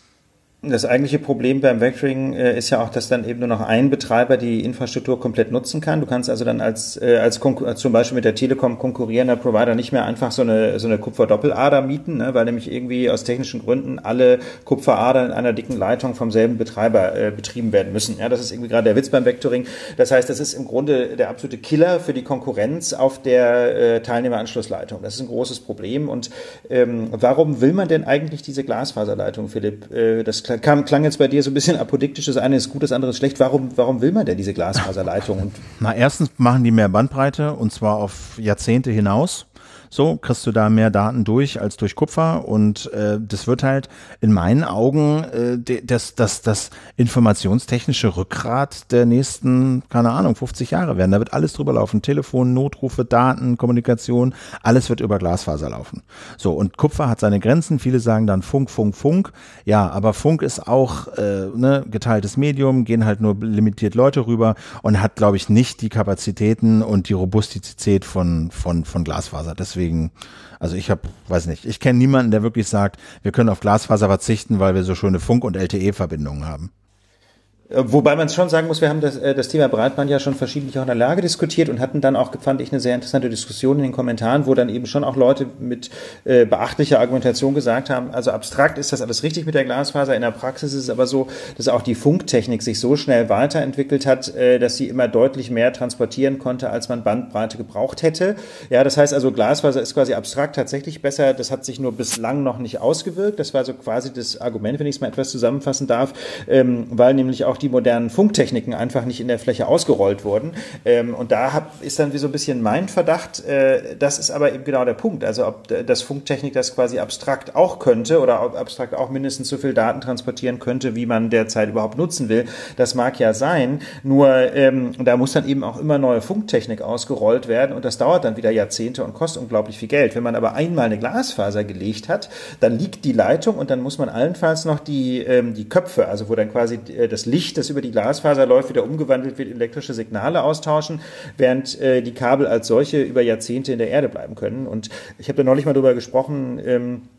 Das eigentliche Problem beim Vectoring äh, ist ja auch, dass dann eben nur noch ein Betreiber die Infrastruktur komplett nutzen kann. Du kannst also dann als, äh, als Konkur- zum Beispiel mit der Telekom konkurrierender Provider nicht mehr einfach so eine, so eine Kupferdoppelader mieten, ne, weil nämlich irgendwie aus technischen Gründen alle Kupferadern in einer dicken Leitung vom selben Betreiber äh, betrieben werden müssen. Ja, das ist irgendwie gerade der Witz beim Vectoring. Das heißt, das ist im Grunde der absolute Killer für die Konkurrenz auf der äh, Teilnehmeranschlussleitung. Das ist ein großes Problem. Und ähm, warum will man denn eigentlich diese Glasfaserleitung, Philipp? Äh, das Kam, klang jetzt bei dir so ein bisschen apodiktisch, das eine ist gut, das andere ist schlecht. Warum, warum will man denn diese Glasfaserleitung? Und Na, erstens machen die mehr Bandbreite und zwar auf Jahrzehnte hinaus. So kriegst du da mehr Daten durch als durch Kupfer und äh, das wird halt in meinen Augen äh, de, das, das, das informationstechnische Rückgrat der nächsten, keine Ahnung, fünfzig Jahre werden. Da wird alles drüber laufen. Telefon, Notrufe, Daten, Kommunikation, alles wird über Glasfaser laufen. So, und Kupfer hat seine Grenzen. Viele sagen dann Funk, Funk, Funk. Ja, aber Funk ist auch äh, ne, geteiltes Medium, gehen halt nur limitiert Leute rüber und hat, glaube ich, nicht die Kapazitäten und die Robustität von, von, von Glasfaser. Deswegen Deswegen, also ich habe, weiß nicht, ich kenne niemanden, der wirklich sagt, wir können auf Glasfaser verzichten, weil wir so schöne Funk- und L T E-Verbindungen haben. Wobei man schon sagen muss, wir haben das, das Thema Breitband ja schon verschiedentlich auch in der Lage diskutiert und hatten dann auch, fand ich, eine sehr interessante Diskussion in den Kommentaren, wo dann eben schon auch Leute mit äh, beachtlicher Argumentation gesagt haben, also abstrakt ist das alles richtig mit der Glasfaser, in der Praxis ist es aber so, dass auch die Funktechnik sich so schnell weiterentwickelt hat, äh, dass sie immer deutlich mehr transportieren konnte, als man Bandbreite gebraucht hätte. Ja, das heißt also, Glasfaser ist quasi abstrakt tatsächlich besser, das hat sich nur bislang noch nicht ausgewirkt, das war so quasi das Argument, wenn ich es mal etwas zusammenfassen darf, ähm, weil nämlich auch die modernen Funktechniken einfach nicht in der Fläche ausgerollt wurden. Ähm, und da hab, ist dann wie so ein bisschen mein Verdacht, äh, das ist aber eben genau der Punkt. Also ob das Funktechnik das quasi abstrakt auch könnte oder ob abstrakt auch mindestens so viel Daten transportieren könnte, wie man derzeit überhaupt nutzen will. Das mag ja sein, nur ähm, da muss dann eben auch immer neue Funktechnik ausgerollt werden und das dauert dann wieder Jahrzehnte und kostet unglaublich viel Geld. Wenn man aber einmal eine Glasfaser gelegt hat, dann liegt die Leitung und dann muss man allenfalls noch die, ähm, die Köpfe, also wo dann quasi äh, das Licht, das über die Glasfaser läuft, wieder umgewandelt wird, elektrische Signale austauschen, während äh, die Kabel als solche über Jahrzehnte in der Erde bleiben können. Und ich habe da neulich mal drüber gesprochen, ähm,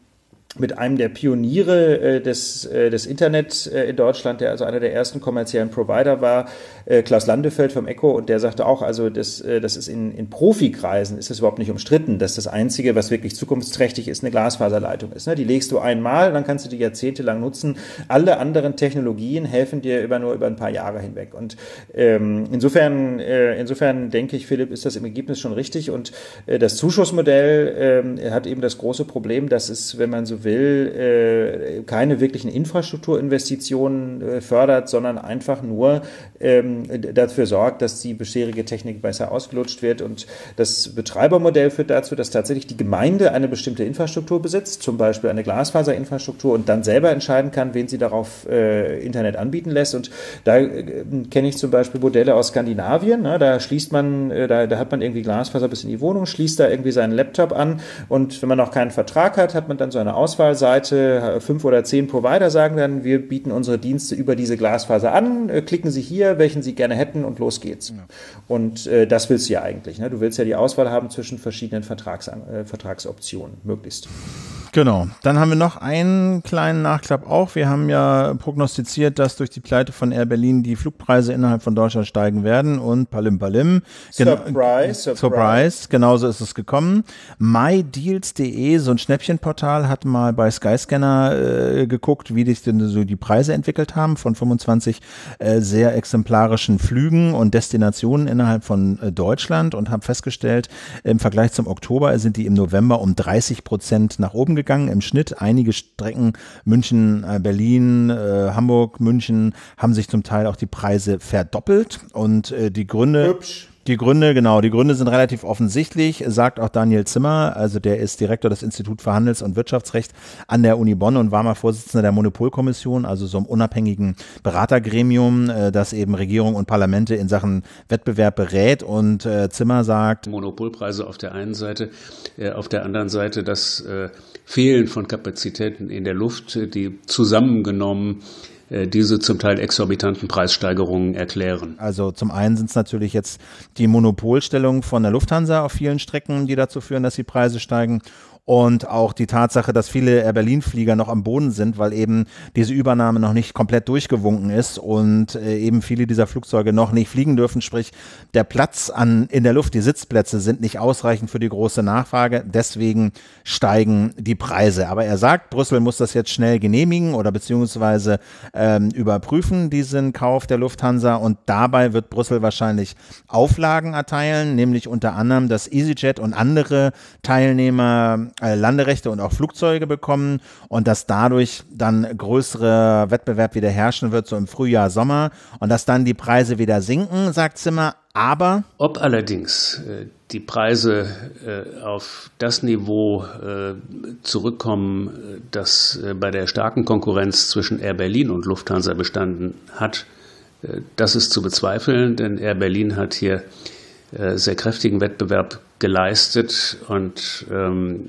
mit einem der Pioniere äh, des, äh, des Internet äh, in Deutschland, der also einer der ersten kommerziellen Provider war, äh, Klaus Landefeld vom Echo, und der sagte auch, also das, äh, das ist in, in Profikreisen ist das überhaupt nicht umstritten, dass das Einzige, was wirklich zukunftsträchtig ist, eine Glasfaserleitung ist. Ne? Die legst du einmal, dann kannst du die jahrzehntelang nutzen. Alle anderen Technologien helfen dir über nur über ein paar Jahre hinweg. Und ähm, insofern, äh, insofern denke ich, Philipp, ist das im Ergebnis schon richtig. Und äh, das Zuschussmodell äh, hat eben das große Problem, dass es, wenn man so will, äh, keine wirklichen Infrastrukturinvestitionen äh, fördert, sondern einfach nur ähm, dafür sorgt, dass die bisherige Technik besser ausgelutscht wird. Und das Betreibermodell führt dazu, dass tatsächlich die Gemeinde eine bestimmte Infrastruktur besitzt, zum Beispiel eine Glasfaserinfrastruktur, und dann selber entscheiden kann, wen sie darauf äh, Internet anbieten lässt. Und da äh, kenne ich zum Beispiel Modelle aus Skandinavien. Ne? Da schließt man, äh, da, da hat man irgendwie Glasfaser bis in die Wohnung, schließt da irgendwie seinen Laptop an, und wenn man noch keinen Vertrag hat, hat man dann so eine Auswahlseite. Fünf oder zehn Provider sagen dann, wir bieten unsere Dienste über diese Glasfaser an, äh, klicken Sie hier, welchen Sie gerne hätten, und los geht's. Ja. Und äh, das willst du ja eigentlich. Ne? Du willst ja die Auswahl haben zwischen verschiedenen Vertrags, äh, Vertragsoptionen, möglichst. Genau. Dann haben wir noch einen kleinen Nachklapp auch. Wir haben ja prognostiziert, dass durch die Pleite von Air Berlin die Flugpreise innerhalb von Deutschland steigen werden, und palim palim. Surprise, surprise. Surprise. Genauso ist es gekommen. my deals punkt de, so ein Schnäppchenportal, hat mal bei Skyscanner äh, geguckt, wie sich denn so die Preise entwickelt haben von fünfundzwanzig äh, sehr exemplarischen Flügen und Destinationen innerhalb von äh, Deutschland, und haben festgestellt, im Vergleich zum Oktober sind die im November um dreißig Prozent nach oben gegangen im Schnitt. Einige Strecken, München, äh, Berlin, äh, Hamburg, München, haben sich zum Teil auch die Preise verdoppelt, und äh, die Gründe... Hübsch. Die Gründe, genau, die Gründe sind relativ offensichtlich, sagt auch Daniel Zimmer, also der ist Direktor des Instituts für Handels- und Wirtschaftsrecht an der Uni Bonn und war mal Vorsitzender der Monopolkommission, also so einem unabhängigen Beratergremium, das eben Regierung und Parlamente in Sachen Wettbewerb berät, und äh, Zimmer sagt: Monopolpreise auf der einen Seite, äh, auf der anderen Seite das äh, Fehlen von Kapazitäten in der Luft, die zusammengenommen diese zum Teil exorbitanten Preissteigerungen erklären. Also zum einen sind es natürlich jetzt die Monopolstellung von der Lufthansa auf vielen Strecken, die dazu führen, dass die Preise steigen. Und auch die Tatsache, dass viele Air Berlin-Flieger noch am Boden sind, weil eben diese Übernahme noch nicht komplett durchgewunken ist und äh, eben viele dieser Flugzeuge noch nicht fliegen dürfen. Sprich, der Platz an, in der Luft, die Sitzplätze sind nicht ausreichend für die große Nachfrage. Deswegen steigen die Preise. Aber er sagt, Brüssel muss das jetzt schnell genehmigen oder beziehungsweise ähm, überprüfen, diesen Kauf der Lufthansa. Und dabei wird Brüssel wahrscheinlich Auflagen erteilen, nämlich unter anderem, dass EasyJet und andere Teilnehmer Landerechte und auch Flugzeuge bekommen, und dass dadurch dann größere Wettbewerb wieder herrschen wird, so im Frühjahr, Sommer, und dass dann die Preise wieder sinken, sagt Zimmer. Aber ob allerdings äh, die Preise äh, auf das Niveau äh, zurückkommen, das äh, bei der starken Konkurrenz zwischen Air Berlin und Lufthansa bestanden hat, äh, das ist zu bezweifeln, denn Air Berlin hat hier äh, sehr kräftigen Wettbewerb geleistet, und ähm,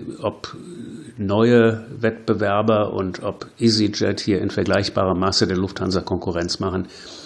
ob neue Wettbewerber und ob EasyJet hier in vergleichbarem Maße der Lufthansa Konkurrenz machen,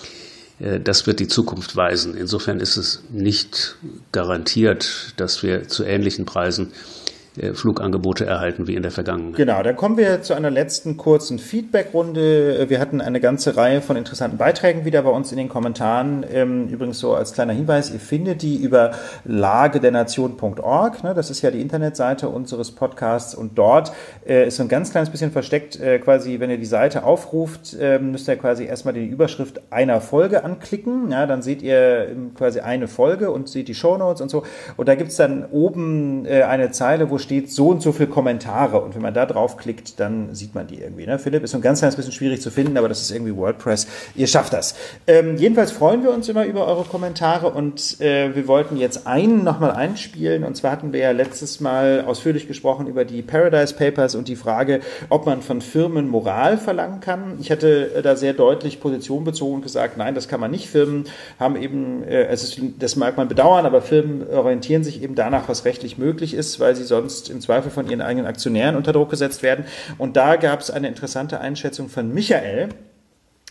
äh, das wird die Zukunft weisen. Insofern ist es nicht garantiert, dass wir zu ähnlichen Preisen Flugangebote erhalten wie in der Vergangenheit. Genau, dann kommen wir zu einer letzten kurzen Feedback-Runde. Wir hatten eine ganze Reihe von interessanten Beiträgen wieder bei uns in den Kommentaren. Übrigens so als kleiner Hinweis, ihr findet die über lagedernation punkt org. Das ist ja die Internetseite unseres Podcasts, und dort ist so ein ganz kleines bisschen versteckt, quasi, wenn ihr die Seite aufruft, müsst ihr quasi erstmal die Überschrift einer Folge anklicken. Ja, dann seht ihr quasi eine Folge und seht die Shownotes und so. Und da gibt's dann oben eine Zeile, wo steht so und so viele Kommentare, und wenn man da draufklickt, dann sieht man die irgendwie. Ne? Philipp, ist so ein ganz kleines bisschen schwierig zu finden, aber das ist irgendwie WordPress. Ihr schafft das. Ähm, jedenfalls freuen wir uns immer über eure Kommentare, und äh, wir wollten jetzt einen nochmal einspielen, und zwar hatten wir ja letztes Mal ausführlich gesprochen über die Paradise Papers und die Frage, ob man von Firmen Moral verlangen kann. Ich hatte da sehr deutlich Position bezogen und gesagt, nein, das kann man nicht. Firmen haben eben, äh, es ist, das mag man bedauern, aber Firmen orientieren sich eben danach, was rechtlich möglich ist, weil sie sonst im Zweifel von ihren eigenen Aktionären unter Druck gesetzt werden. Und da gab es eine interessante Einschätzung von Michael,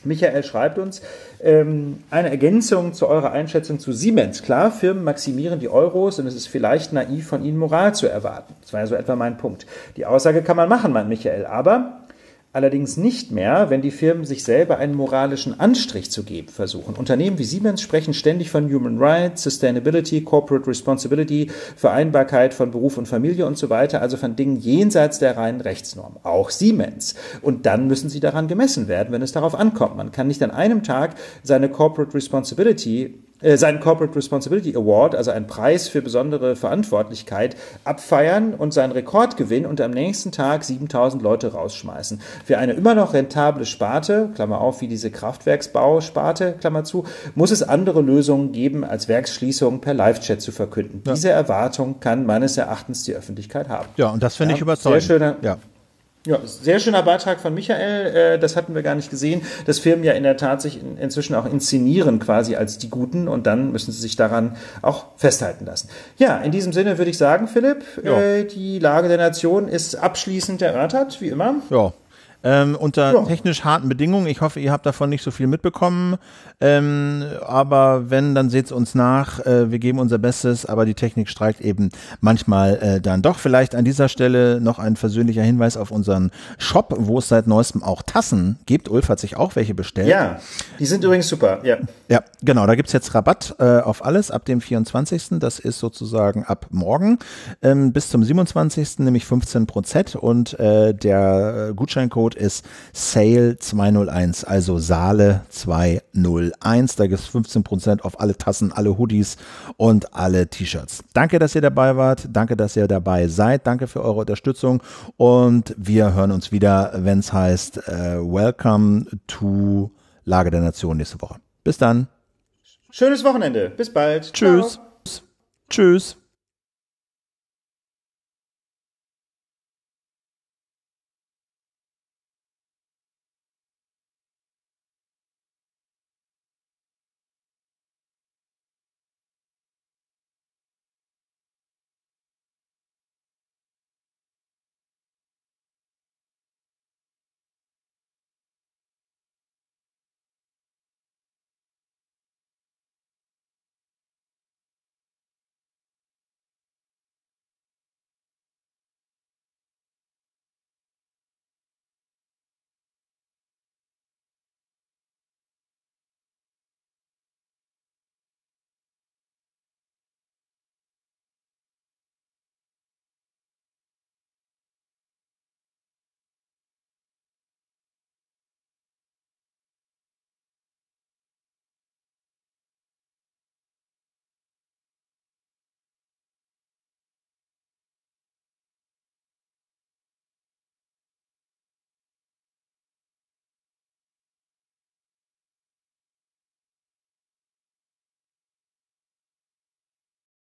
Michael schreibt uns, ähm, eine Ergänzung zu eurer Einschätzung zu Siemens. Klar, Firmen maximieren die Euros und es ist vielleicht naiv von ihnen Moral zu erwarten. Das war ja so etwa mein Punkt. Die Aussage kann man machen, meint Michael, aber allerdings nicht mehr, wenn die Firmen sich selber einen moralischen Anstrich zu geben versuchen. Unternehmen wie Siemens sprechen ständig von Human Rights, Sustainability, Corporate Responsibility, Vereinbarkeit von Beruf und Familie und so weiter, also von Dingen jenseits der reinen Rechtsnorm. Auch Siemens. Und dann müssen sie daran gemessen werden, wenn es darauf ankommt. Man kann nicht an einem Tag seine Corporate Responsibility seinen Corporate Responsibility Award, also einen Preis für besondere Verantwortlichkeit, abfeiern und seinen Rekord gewinnen und am nächsten Tag siebentausend Leute rausschmeißen. Für eine immer noch rentable Sparte, Klammer auf, wie diese Kraftwerksbausparte, Klammer zu, muss es andere Lösungen geben, als Werksschließungen per Live-Chat zu verkünden. Ja. Diese Erwartung kann meines Erachtens die Öffentlichkeit haben. Ja, und das finde ja, ich überzeugend. Sehr schöner, ja. Ja, sehr schöner Beitrag von Michael, das hatten wir gar nicht gesehen, dass Firmen ja in der Tat sich inzwischen auch inszenieren quasi als die Guten und dann müssen sie sich daran auch festhalten lassen. Ja, in diesem Sinne würde ich sagen, Philipp, ja. die Lage der Nation ist abschließend erörtert, wie immer. Ja. Ähm, unter ja. technisch harten Bedingungen. Ich hoffe, ihr habt davon nicht so viel mitbekommen. Ähm, aber wenn, dann seht's uns nach. Äh, wir geben unser Bestes, aber die Technik streikt eben manchmal äh, dann doch. Vielleicht an dieser Stelle noch ein versöhnlicher Hinweis auf unseren Shop, wo es seit neuestem auch Tassen gibt. Ulf hat sich auch welche bestellt. Ja, die sind übrigens super. Ja, ja genau. Da gibt's jetzt Rabatt äh, auf alles ab dem vierundzwanzigsten Das ist sozusagen ab morgen ähm, bis zum siebenundzwanzigsten nämlich fünfzehn Prozent und äh, der Gutscheincode ist S A L E zweihunderteins, also Saale zweihunderteins. Da gibt es fünfzehn Prozent auf alle Tassen, alle Hoodies und alle T-Shirts. Danke, dass ihr dabei wart. Danke, dass ihr dabei seid. Danke für eure Unterstützung. Und wir hören uns wieder, wenn es heißt äh, Welcome to Lage der Nation nächste Woche. Bis dann. Schönes Wochenende. Bis bald. Tschüss. Ciao. Tschüss.